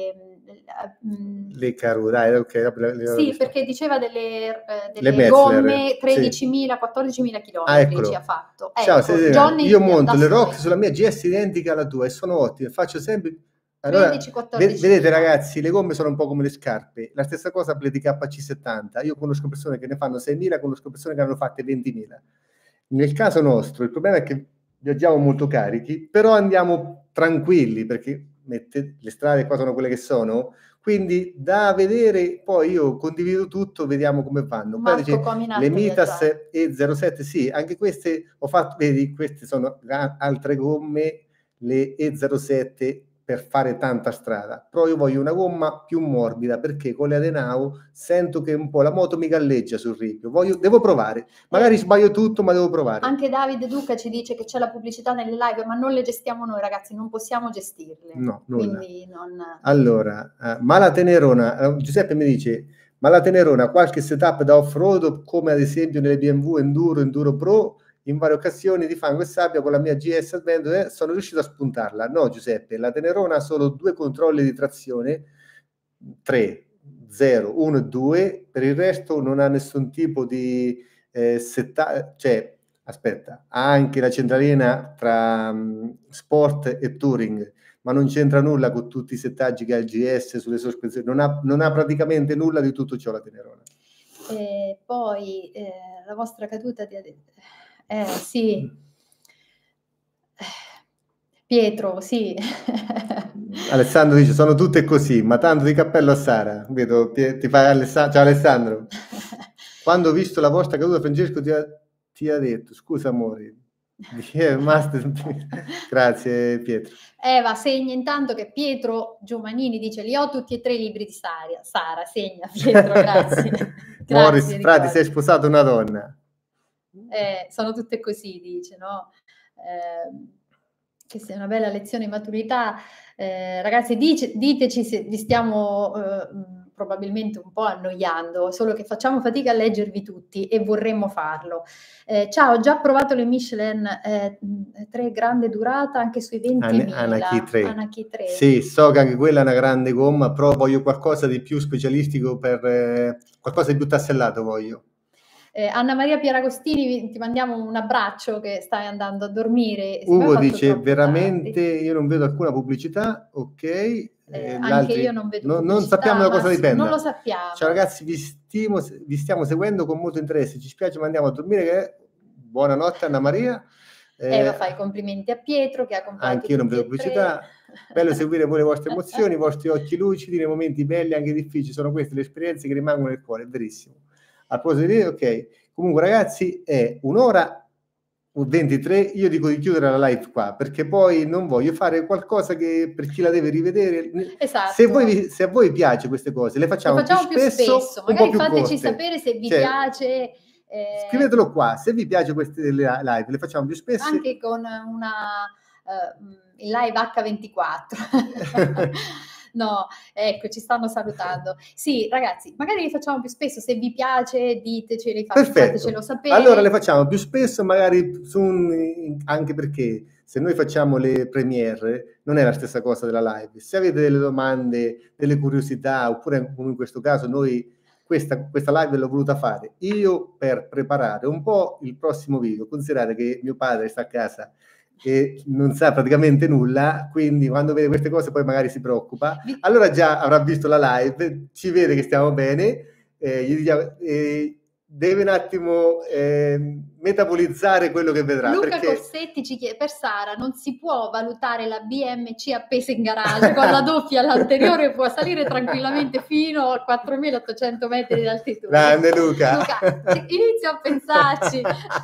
A: le carure, ok.
B: Sì, perché diceva delle gomme 13.000, sì. 14.000 km ci ha fatto.
A: Ciao, Johnny, io monto le Rox sulla mia GS identica alla tua e sono ottime, faccio sempre... Allora, 13, vedete ragazzi, le gomme sono un po' come le scarpe, la stessa cosa per le DKC70, io conosco persone che ne fanno 6.000, conosco persone che hanno fatte 20.000. Nel caso nostro il problema è che viaggiamo molto carichi, però andiamo tranquilli perché le strade qua sono quelle che sono, quindi da vedere, poi io condivido tutto, vediamo come vanno. Poi dice, le Mitas E07, sì, anche queste ho fatto, vedi, queste sono altre gomme, le E07 per fare tanta strada, però io voglio una gomma più morbida perché con le Adenau sento che un po' la moto mi galleggia sul ripio, devo provare, magari sbaglio tutto ma devo provare.
B: Anche Davide Duca ci dice che c'è la pubblicità nelle live, ma non le gestiamo noi ragazzi, non possiamo gestirle.
A: No, nulla.
B: Quindi non...
A: Allora, ma la Tenerona, Giuseppe mi dice, ma la Tenerona qualche setup da off-road come ad esempio nelle BMW Enduro Pro, in varie occasioni di fango e sabbia con la mia GS Adventure sono riuscito a spuntarla. No Giuseppe, la Tenerona ha solo 2 controlli di trazione, 3, 0, 1 e 2, per il resto non ha nessun tipo di cioè, aspetta, ha anche la centralina tra sport e touring, ma non c'entra nulla con tutti i settaggi che ha il GS sulle sospensioni, non ha praticamente nulla di tutto ciò la Tenerona.
B: Poi la vostra caduta di... sì. Pietro, sì.
A: Alessandro dice, sono tutte così, ma tanto di cappello a Sara. Vedo, ti fai Alessandro. Ciao Alessandro. Quando ho visto la vostra caduta, Francesco ti ha detto, scusa amore. Grazie Pietro.
B: Eva segna intanto che Pietro Giovanini dice, li ho tutti e 3 i libri di Sara, segna Pietro, grazie.
A: Morris, frati, sei sposato una donna.
B: Sono tutte così, dice, no? Che sia una bella lezione di maturità. Ragazzi, diteci se vi stiamo probabilmente un po' annoiando, solo che facciamo fatica a leggervi tutti e vorremmo farlo. Ciao, ho già provato le Michelin 3 grande durata anche sui 20.000.
A: Anaki 3. Sì, so che anche quella è una grande gomma, però voglio qualcosa di più specialistico, per qualcosa di più tassellato voglio.
B: Anna Maria Pieragostini, ti mandiamo un abbraccio che stai andando a dormire.
A: Ugo dice, veramente io non vedo alcuna pubblicità, ok.
B: Anche io non vedo pubblicità.
A: Non sappiamo da cosa dipende.
B: Non lo sappiamo.
A: Ciao ragazzi, vi stiamo seguendo con molto interesse, ci spiace ma andiamo a dormire. Buonanotte Anna Maria.
B: Eva fa i complimenti a Pietro che ha comprato.
A: Anche io non vedo pubblicità. Bello seguire voi le vostre emozioni, i vostri occhi lucidi nei momenti belli, anche difficili. Sono queste le esperienze che rimangono nel cuore, è verissimo. A proposito di ok, comunque ragazzi è un'ora 23, io dico di chiudere la live qua, perché poi non voglio fare qualcosa che per chi la deve rivedere.
B: Esatto.
A: Se a voi piace queste cose, le facciamo più spesso, un po'
B: magari
A: più
B: fateci
A: corte.
B: sapere se vi piace.
A: Scrivetelo qua, se vi piace queste live, le facciamo più spesso.
B: Anche con il live H24. No, ecco, ci stanno salutando. Sì, ragazzi, magari li facciamo più spesso, se vi piace ditecelo, fatecelo sapere.
A: Allora le facciamo più spesso, magari anche perché se noi facciamo le premiere non è la stessa cosa della live. Se avete delle domande, delle curiosità, oppure come in questo caso noi questa live l'ho voluta fare io per preparare un po' il prossimo video. Considerate che mio padre sta a casa e non sa praticamente nulla, quindi quando vede queste cose poi magari si preoccupa. Allora già avrà visto la live, ci vede che stiamo bene, gli diciamo, deve un attimo metabolizzare quello che vedrà.
B: Luca Corsetti ci chiede: per Sara non si può valutare la BMC appesa in garage con la doppia all'anteriore, può salire tranquillamente fino a 4.800 metri di altitudine.
A: Grande Luca.
B: Inizio a pensarci.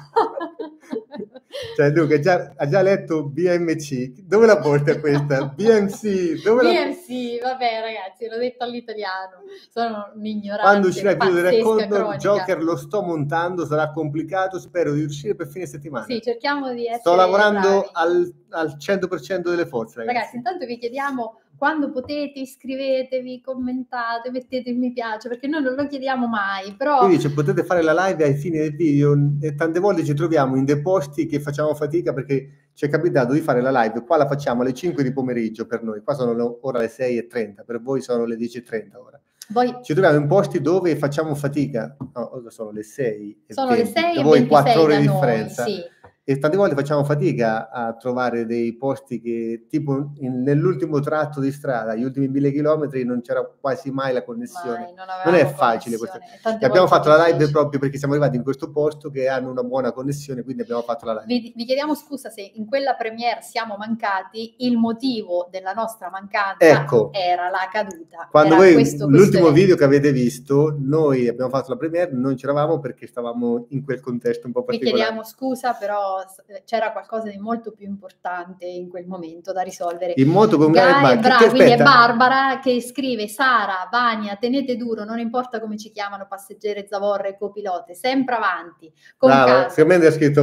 A: Cioè Luca ha già letto BMC, dove la porta questa? BMC,
B: BMC, vabbè ragazzi, l'ho detto all'italiano, sono un ignorante.
A: Quando uscirà il video del record,
B: cronica.
A: Joker lo sto montando, sarà complicato, spero di riuscire per fine settimana.
B: Sì, cerchiamo di essere
A: sto lavorando
B: bravi.
A: al 100% delle forze,
B: ragazzi. Intanto vi chiediamo, quando potete, iscrivetevi, commentate, mettete il mi piace, perché noi non lo chiediamo mai, però...
A: Quindi potete fare la live ai fini del video, e tante volte ci troviamo in dei posti che facciamo fatica, perché ci è capitato di fare la live, qua la facciamo alle 5 di pomeriggio per noi, qua sono ora le 6:30, per voi sono le 10:30 ora. Ci troviamo in posti dove facciamo fatica, no, sono le 6
B: sono le 6
A: e voi 4 ore di
B: noi,
A: differenza.
B: sì.
A: E tante volte facciamo fatica a trovare dei posti che, tipo nell'ultimo tratto di strada, gli ultimi 1000 chilometri, non c'era quasi mai la connessione. Non è facile questa. E abbiamo fatto la live proprio perché siamo arrivati in questo posto che hanno una buona connessione, quindi abbiamo fatto la live.
B: Vi chiediamo scusa se in quella premiere siamo mancati, il motivo della nostra mancanza era la caduta.
A: Quando voi, l'ultimo video che avete visto, noi abbiamo fatto la premiere, non c'eravamo perché stavamo in quel contesto un po' particolare.
B: Vi chiediamo scusa, però c'era qualcosa di molto più importante in quel momento da risolvere.
A: In moto con
B: quindi è Barbara che scrive: Sara, Vania, tenete duro, non importa come ci chiamano, passeggere, zavorre, copilote, sempre avanti.
A: Sicuramente ha scritto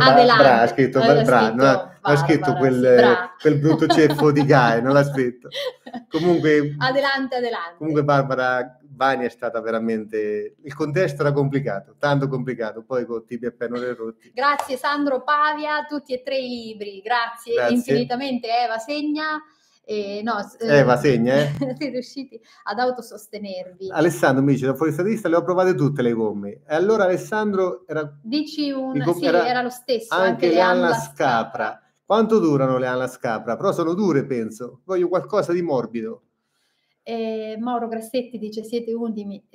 A: ha scritto quel brutto ceffo di Gaia, non l'ha scritto. Comunque,
B: adelante.
A: Comunque Barbara, Vania è stata veramente, il contesto era complicato, tanto complicato, poi con tipi appena rotti.
B: Grazie Sandro Pavia, tutti e 3 i libri, grazie infinitamente. Eva segna.
A: Eva segna,
B: siete riusciti ad autosostenervi.
A: Alessandro mi dice: da fuoristatista le ho provate tutte le gomme. E allora Alessandro era...
B: Dici era lo stesso.
A: Anche le Alla Scapra. Quanto durano le Alla Scapra? Però sono dure, penso. Voglio qualcosa di morbido.
B: Mauro Grassetti dice: siete unici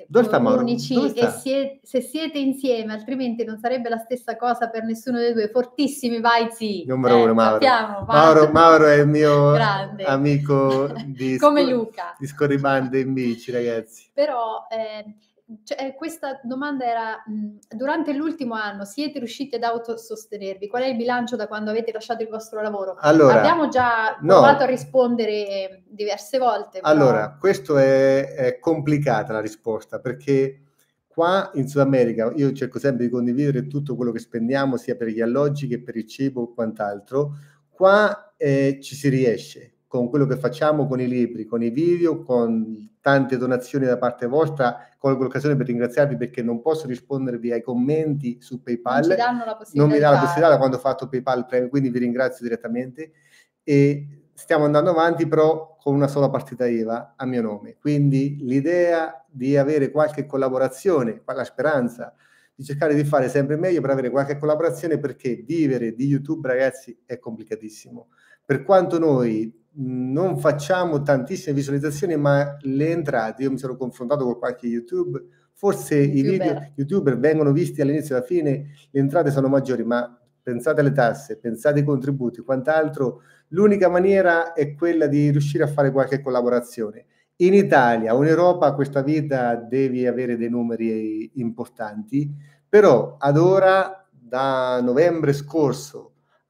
A: e
B: se siete insieme, altrimenti non sarebbe la stessa cosa per nessuno dei due. Fortissimi, vai sì.
A: Numero uno, Mauro è il mio amico di
B: come Luca
A: di scorribande in bici, ragazzi.
B: Però questa domanda era: durante l'ultimo anno siete riusciti ad autosostenervi? Qual è il bilancio da quando avete lasciato il vostro lavoro?
A: Allora,
B: abbiamo già provato a rispondere diverse volte.
A: Allora, questo è complicata la risposta, perché qua in Sud America io cerco sempre di condividere tutto quello che spendiamo, sia per gli alloggi che per il cibo o quant'altro. Qua ci si riesce con quello che facciamo, con i libri, con i video, con tante donazioni da parte vostra. Colgo l'occasione per ringraziarvi perché non posso rispondervi ai commenti su PayPal. Non mi dà la possibilità da quando ho fatto PayPal Premium, quindi vi ringrazio direttamente. E stiamo andando avanti però con una sola partita IVA a mio nome. Quindi l'idea di avere qualche collaborazione, la speranza di cercare di fare sempre meglio per avere qualche collaborazione, perché vivere di YouTube, ragazzi, è complicatissimo. Per quanto noi non facciamo tantissime visualizzazioni, ma le entrate, io mi sono confrontato con qualche YouTube, forse i video YouTuber vengono visti all'inizio e alla fine, le entrate sono maggiori, ma pensate alle tasse, pensate ai contributi, quant'altro, l'unica maniera è quella di riuscire a fare qualche collaborazione. In Italia o in Europa questa vita devi avere dei numeri importanti, però ad ora, da novembre scorso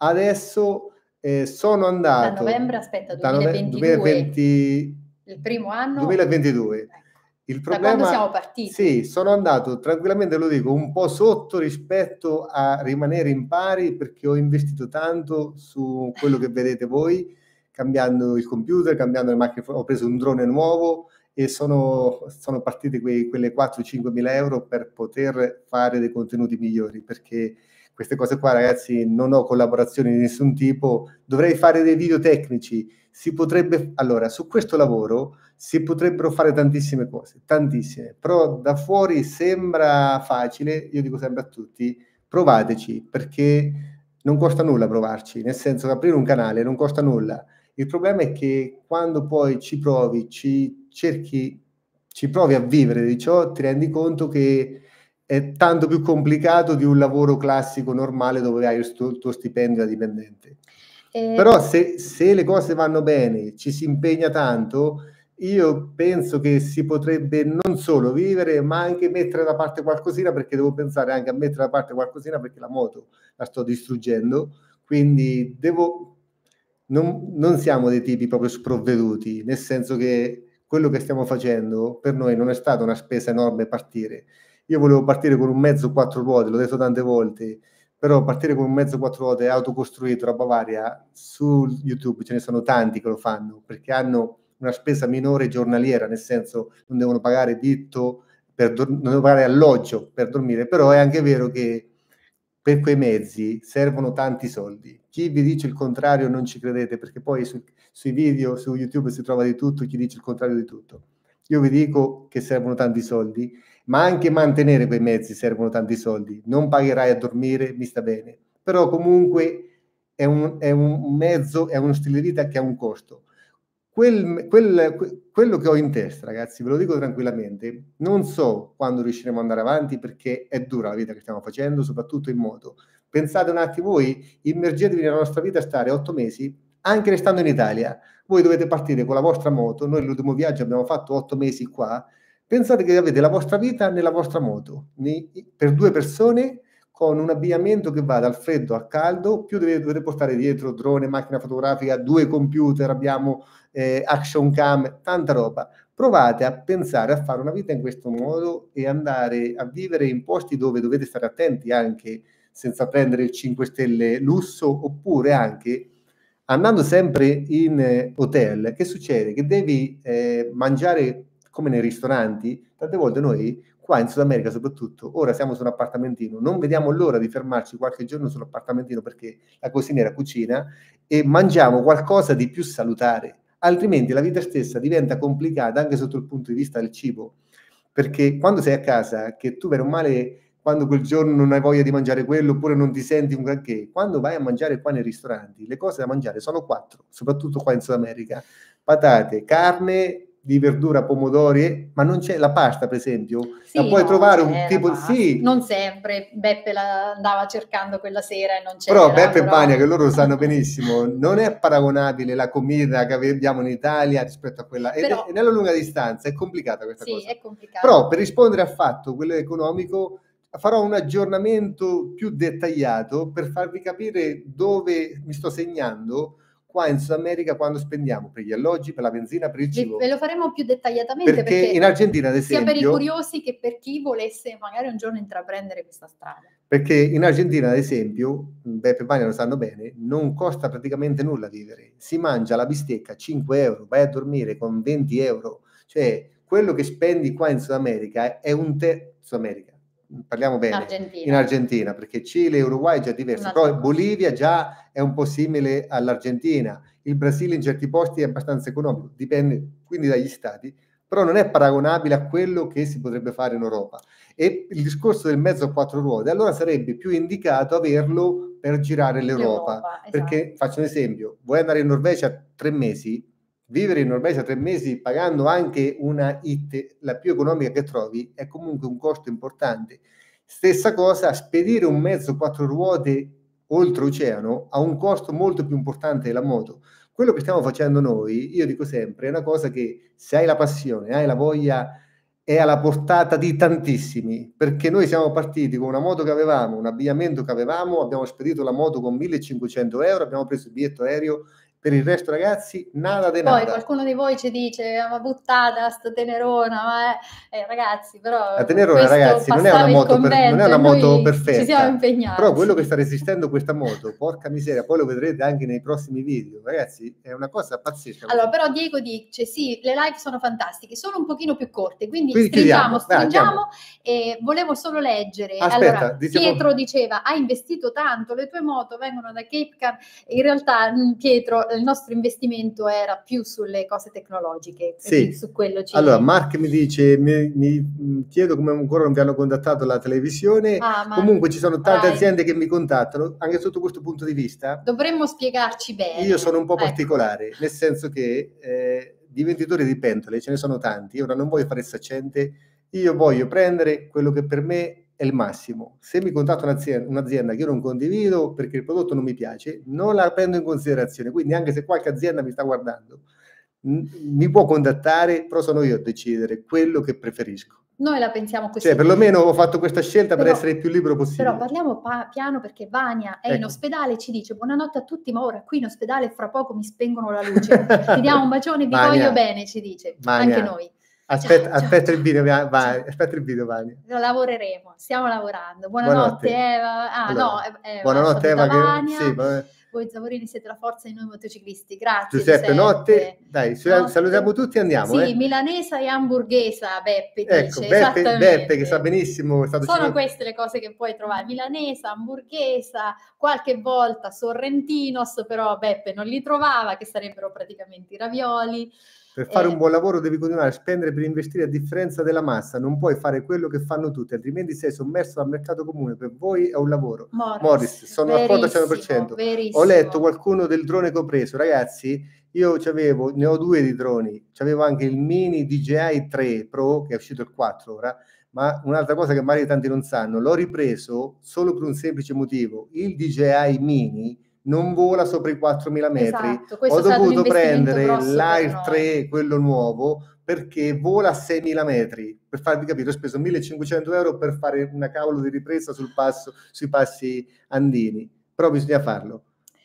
A: Adesso sono
B: Da
A: andato
B: novembre, aspetta,
A: da
B: 2020, il primo anno?
A: 2022.
B: Ecco.
A: Il
B: Da quando siamo
A: problema,
B: partiti?
A: sì, sono andato tranquillamente, lo dico, un po' sotto rispetto a rimanere in pari, perché ho investito tanto su quello che vedete voi, cambiando il computer, cambiando le macchine, ho preso un drone nuovo e sono partite quelle 4-5 mila euro per poter fare dei contenuti migliori, perché queste cose qua, ragazzi, non ho collaborazioni di nessun tipo, dovrei fare dei video tecnici, allora, su questo lavoro si potrebbero fare tantissime cose, tantissime, però da fuori sembra facile. Io dico sempre a tutti, provateci, perché non costa nulla provarci, nel senso che aprire un canale non costa nulla. Il problema è che quando poi ci provi, ci provi a vivere di ciò, ti rendi conto che è tanto più complicato di un lavoro classico normale dove hai il tuo stipendio da dipendente. Però se le cose vanno bene, ci si impegna tanto, io penso che si potrebbe non solo vivere, ma anche mettere da parte qualcosina, perché devo pensare anche a mettere da parte qualcosina, perché la moto la sto distruggendo, quindi non siamo dei tipi proprio sprovveduti, nel senso che quello che stiamo facendo per noi non è stata una spesa enorme partire. Io volevo partire con un mezzo 4 ruote, l'ho detto tante volte, però partire con un mezzo 4 ruote autocostruito, roba varia, su YouTube ce ne sono tanti che lo fanno, perché hanno una spesa minore giornaliera, nel senso non devono pagare vitto, non devono pagare alloggio per dormire, però è anche vero che per quei mezzi servono tanti soldi. Chi vi dice il contrario non ci credete, perché poi sui video, su YouTube si trova di tutto, chi dice il contrario di tutto. Io vi dico che servono tanti soldi, ma anche mantenere quei mezzi servono tanti soldi. Non pagherai a dormire, mi sta bene, però comunque è un mezzo, è uno stile di vita che ha un costo. Quello che ho in testa, ragazzi, ve lo dico tranquillamente, non so quando riusciremo ad andare avanti, perché è dura la vita che stiamo facendo, soprattutto in moto. Pensate un attimo, voi immergetevi nella nostra vita, stare 8 mesi, anche restando in Italia. Voi dovete partire con la vostra moto, noi l'ultimo viaggio abbiamo fatto 8 mesi qua. Pensate che avete la vostra vita nella vostra moto, per 2 persone, con un abbigliamento che va dal freddo al caldo, più dovete portare dietro drone, macchina fotografica, 2 computer, abbiamo action cam, tanta roba. Provate a pensare a fare una vita in questo modo e andare a vivere in posti dove dovete stare attenti, anche senza prendere il 5 stelle lusso, oppure anche andando sempre in hotel. Che succede? Che devi mangiare come nei ristoranti. Tante volte noi qua in Sud America soprattutto, ora siamo su un appartamentino, non vediamo l'ora di fermarci qualche giorno sull'appartamentino, perché la cuciniera cucina e mangiamo qualcosa di più salutare, altrimenti la vita stessa diventa complicata anche sotto il punto di vista del cibo, perché quando sei a casa, che tu bene o male, quando quel giorno non hai voglia di mangiare quello oppure non ti senti un granché, quando vai a mangiare qua nei ristoranti, le cose da mangiare sono 4, soprattutto qua in Sud America: patate, carne, di verdura, pomodori, ma non c'è la pasta, per esempio.
B: Sì,
A: la puoi
B: no,
A: trovare un tipo, sì,
B: non sempre. Beppe la andava cercando quella sera e non
A: però
B: c'era,
A: Beppe e
B: però...
A: Bania, che loro lo sanno benissimo, non è paragonabile la comida che abbiamo in Italia rispetto a quella,
B: Però,
A: e nella lunga distanza è complicata questa
B: sì,
A: cosa.
B: è complicato.
A: Però per rispondere al fatto, quello economico, farò un aggiornamento più dettagliato per farvi capire dove mi sto segnando qua in Sud America quando spendiamo per gli alloggi, per la benzina, per il cibo.
B: Ve lo faremo più dettagliatamente,
A: Perché
B: perché
A: in Argentina, ad
B: sia per i
A: esempio,
B: curiosi che per chi volesse magari un giorno intraprendere questa strada.
A: perché in Argentina, ad esempio, Beppe e Vania lo sanno bene, non costa praticamente nulla vivere. Si mangia la bistecca a 5 euro, vai a dormire con 20 euro. Cioè, quello che spendi qua in Sud America è Sud America, parliamo bene, in Argentina, perché Cile e Uruguay è già diverso, però Bolivia già è un po' simile all'Argentina. Il Brasile in certi posti è abbastanza economico, dipende quindi dagli stati, però non è paragonabile a quello che si potrebbe fare in Europa. E il discorso del mezzo a 4 ruote, allora sarebbe più indicato averlo per girare l'Europa. Perché, esatto, faccio un esempio, vuoi andare in Norvegia 3 mesi, vivere in Norvegia 3 mesi pagando anche una IT, la più economica che trovi, è comunque un costo importante. Stessa cosa, spedire un mezzo 4 ruote oltreoceano ha un costo molto più importante della moto. Quello che stiamo facendo noi, io dico sempre, è una cosa che se hai la passione, hai la voglia, è alla portata di tantissimi, perché noi siamo partiti con una moto che avevamo, un abbigliamento che avevamo, abbiamo spedito la moto con 1.500 euro, abbiamo preso il biglietto aereo. Per il resto, ragazzi, nada de
B: Poi
A: nada.
B: qualcuno di voi ci dice, ma buttata sta Tenerona, ma ragazzi, però
A: La Tenerona, ragazzi, non è una moto, non è una moto perfetta,
B: ci siamo impegnati.
A: però quello che sta resistendo questa moto, porca miseria, poi lo vedrete anche nei prossimi video, ragazzi, è una cosa pazzesca.
B: Allora, però Diego dice, sì, le live sono fantastiche, sono un pochino più corte, quindi
A: chiudiamo.
B: stringiamo e volevo solo leggere.
A: Aspetta,
B: allora, Pietro diceva, hai investito tanto, le tue moto vengono da Cape Car, in realtà Pietro, il nostro investimento era più sulle cose tecnologiche,
A: sì.
B: Su quello
A: Allora, Mark mi dice, mi chiedo come ancora non vi hanno contattato la televisione. Comunque ci sono tante aziende che mi contattano, anche sotto questo punto di vista.
B: Dovremmo spiegarci bene.
A: Io sono un po' particolare, nel senso che di venditori di pentole ce ne sono tanti, ora non voglio fare saccente, io voglio prendere quello che per me è il massimo. Se mi contatta un'azienda che io non condivido perché il prodotto non mi piace, non la prendo in considerazione, quindi anche se qualche azienda mi sta guardando, mi può contattare, però sono io a decidere quello che preferisco.
B: Noi la pensiamo così.
A: Cioè, perlomeno ho fatto questa scelta per essere il più libero possibile.
B: Però parliamo piano perché Vania è in ospedale e ci dice buonanotte a tutti, ma ora qui in ospedale fra poco mi spengono la luce. Ti diamo un bacione, vi voglio bene, ci dice.
A: Vania.
B: Anche noi.
A: Aspetta il video, aspetta il video, Vania.
B: Lavoreremo, stiamo lavorando. Buonanotte Eva.
A: Allora, Eva. Buonanotte Eva.
B: Vania. Voi Zavorini siete la forza di noi motociclisti, grazie
A: Giuseppe Notte, dai, salutiamo tutti e andiamo.
B: Sì, milanesa e hamburghesa, Beppe
A: ecco,
B: dice.
A: Beppe che sa benissimo.
B: Sono queste le cose che puoi trovare, milanesa, hamburghesa, qualche volta sorrentinos, però Beppe non li trovava, che sarebbero praticamente i ravioli.
A: Per fare un buon lavoro devi continuare a spendere per investire a differenza della massa, non puoi fare quello che fanno tutti, altrimenti sei sommerso dal mercato comune, per voi è un lavoro. Morris sono d'accordo al 100%. Ho letto qualcuno del drone che ho preso, ragazzi, io ne ho 2 di droni, c'avevo anche il Mini DJI 3 Pro, che è uscito il 4 ora, ma un'altra cosa che magari tanti non sanno, l'ho ripreso solo per un semplice motivo, il DJI Mini non vola sopra i 4.000 metri.
B: Esatto,
A: ho dovuto prendere l'Air 3, quello nuovo, perché vola a 6.000 metri. Per farvi capire, ho speso 1.500 euro per fare una cavolo di ripresa sui passi andini, però bisogna farlo.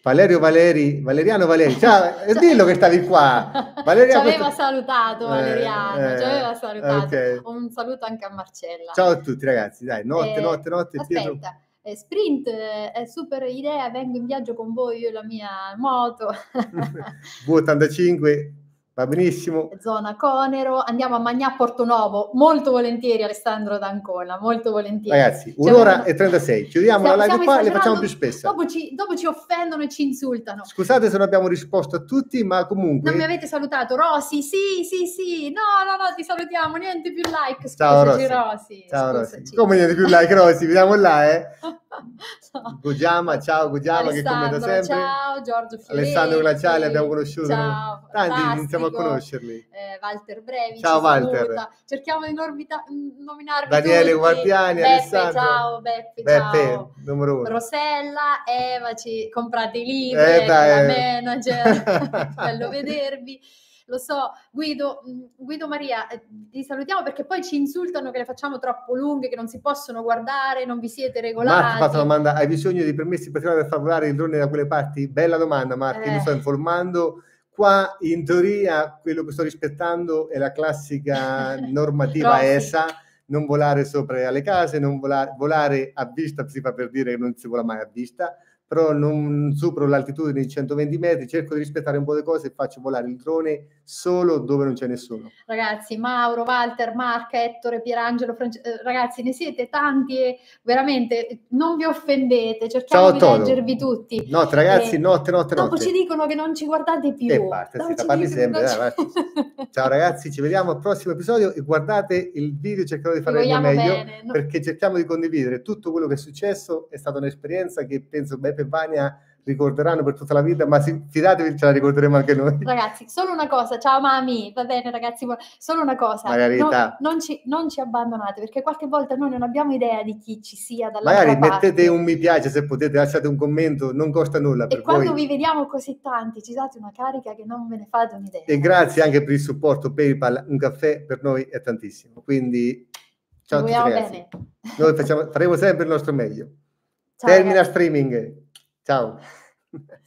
A: Valeriano Valeri, ciao, dillo che stavi qua.
B: Valeriano, ci aveva salutato Valeriano, ci aveva salutato. Okay. Un saluto anche a Marcella.
A: Ciao a tutti ragazzi, dai, notte.
B: Aspetta. Pietro. Sprint è super idea, vengo in viaggio con voi, io e la mia moto.
A: V85, va benissimo.
B: Zona Conero, andiamo a Magnà Portonovo, molto volentieri Alessandro D'Ancona, molto volentieri.
A: Ragazzi, un'ora e 36, chiudiamo la live qua, le facciamo più spesso.
B: Dopo ci offendono e ci insultano.
A: Scusate se non abbiamo risposto a tutti, ma comunque...
B: Non mi avete salutato, Rosy, sì, no, ti salutiamo, niente più like, scusaci
A: ciao
B: Rosy.
A: Ciao Rosy. Come niente più like Rosy, vediamo là, Gugiama, ciao Gugiama che commenta sempre.
B: Ciao Giorgio Fioretti.
A: Alessandro Glaciale abbiamo conosciuto.
B: Ciao,
A: tanti iniziamo a conoscerli.
B: Walter Brevi.
A: Ciao Walter.
B: Saluta. Cerchiamo di nominarvi
A: Daniele
B: tutti.
A: Guardiani,
B: Beppe,
A: Alessandro.
B: Ciao Beppe,
A: numero 1.
B: Rosella, Eva, comprate i libri, la manager, bello vedervi. Lo so, Guido Maria, ti salutiamo perché poi ci insultano che le facciamo troppo lunghe, che non si possono guardare, non vi siete regolati.
A: Marco ha fatto una domanda, hai bisogno di permessi particolari per far volare il drone da quelle parti? Bella domanda Marco, mi sto informando. Qua in teoria quello che sto rispettando è la classica normativa ESA, non volare sopra le case, non volare a vista, si fa per dire che non si vola mai a vista, però non supero l'altitudine di 120 metri, cerco di rispettare un po' le cose e faccio volare il drone solo dove non c'è nessuno.
B: Ragazzi, Mauro, Walter, Marca, Ettore, Pierangelo, ragazzi, ne siete tanti e veramente non vi offendete, cerchiamo di leggervi tutti.
A: Notte ragazzi, notte.
B: Dopo ci dicono che non ci guardate più.
A: Parli sempre. Ciao ragazzi, ci vediamo al prossimo episodio e guardate il video, cercherò di fare il mio meglio, perché cerchiamo di condividere tutto quello che è successo, è stata un'esperienza che penso Beppe e Vania ricorderanno per tutta la vita, ma fidatevi, ce la ricorderemo anche noi.
B: Ragazzi, solo una cosa, ciao mami, va bene ragazzi, solo una cosa, non ci abbandonate, perché qualche volta noi non abbiamo idea di chi ci sia dall'altra
A: parte. Magari mettete un mi piace, se potete, lasciate un commento, non costa nulla per voi.
B: E quando vi vediamo così tanti, ci date una carica che non ve ne fate un'idea.
A: E grazie anche per il supporto PayPal, un caffè per noi è tantissimo, quindi ciao a tutti ragazzi. Bene. Noi faremo sempre il nostro meglio. Ciao, Termina ragazzi. Streaming. Ciao.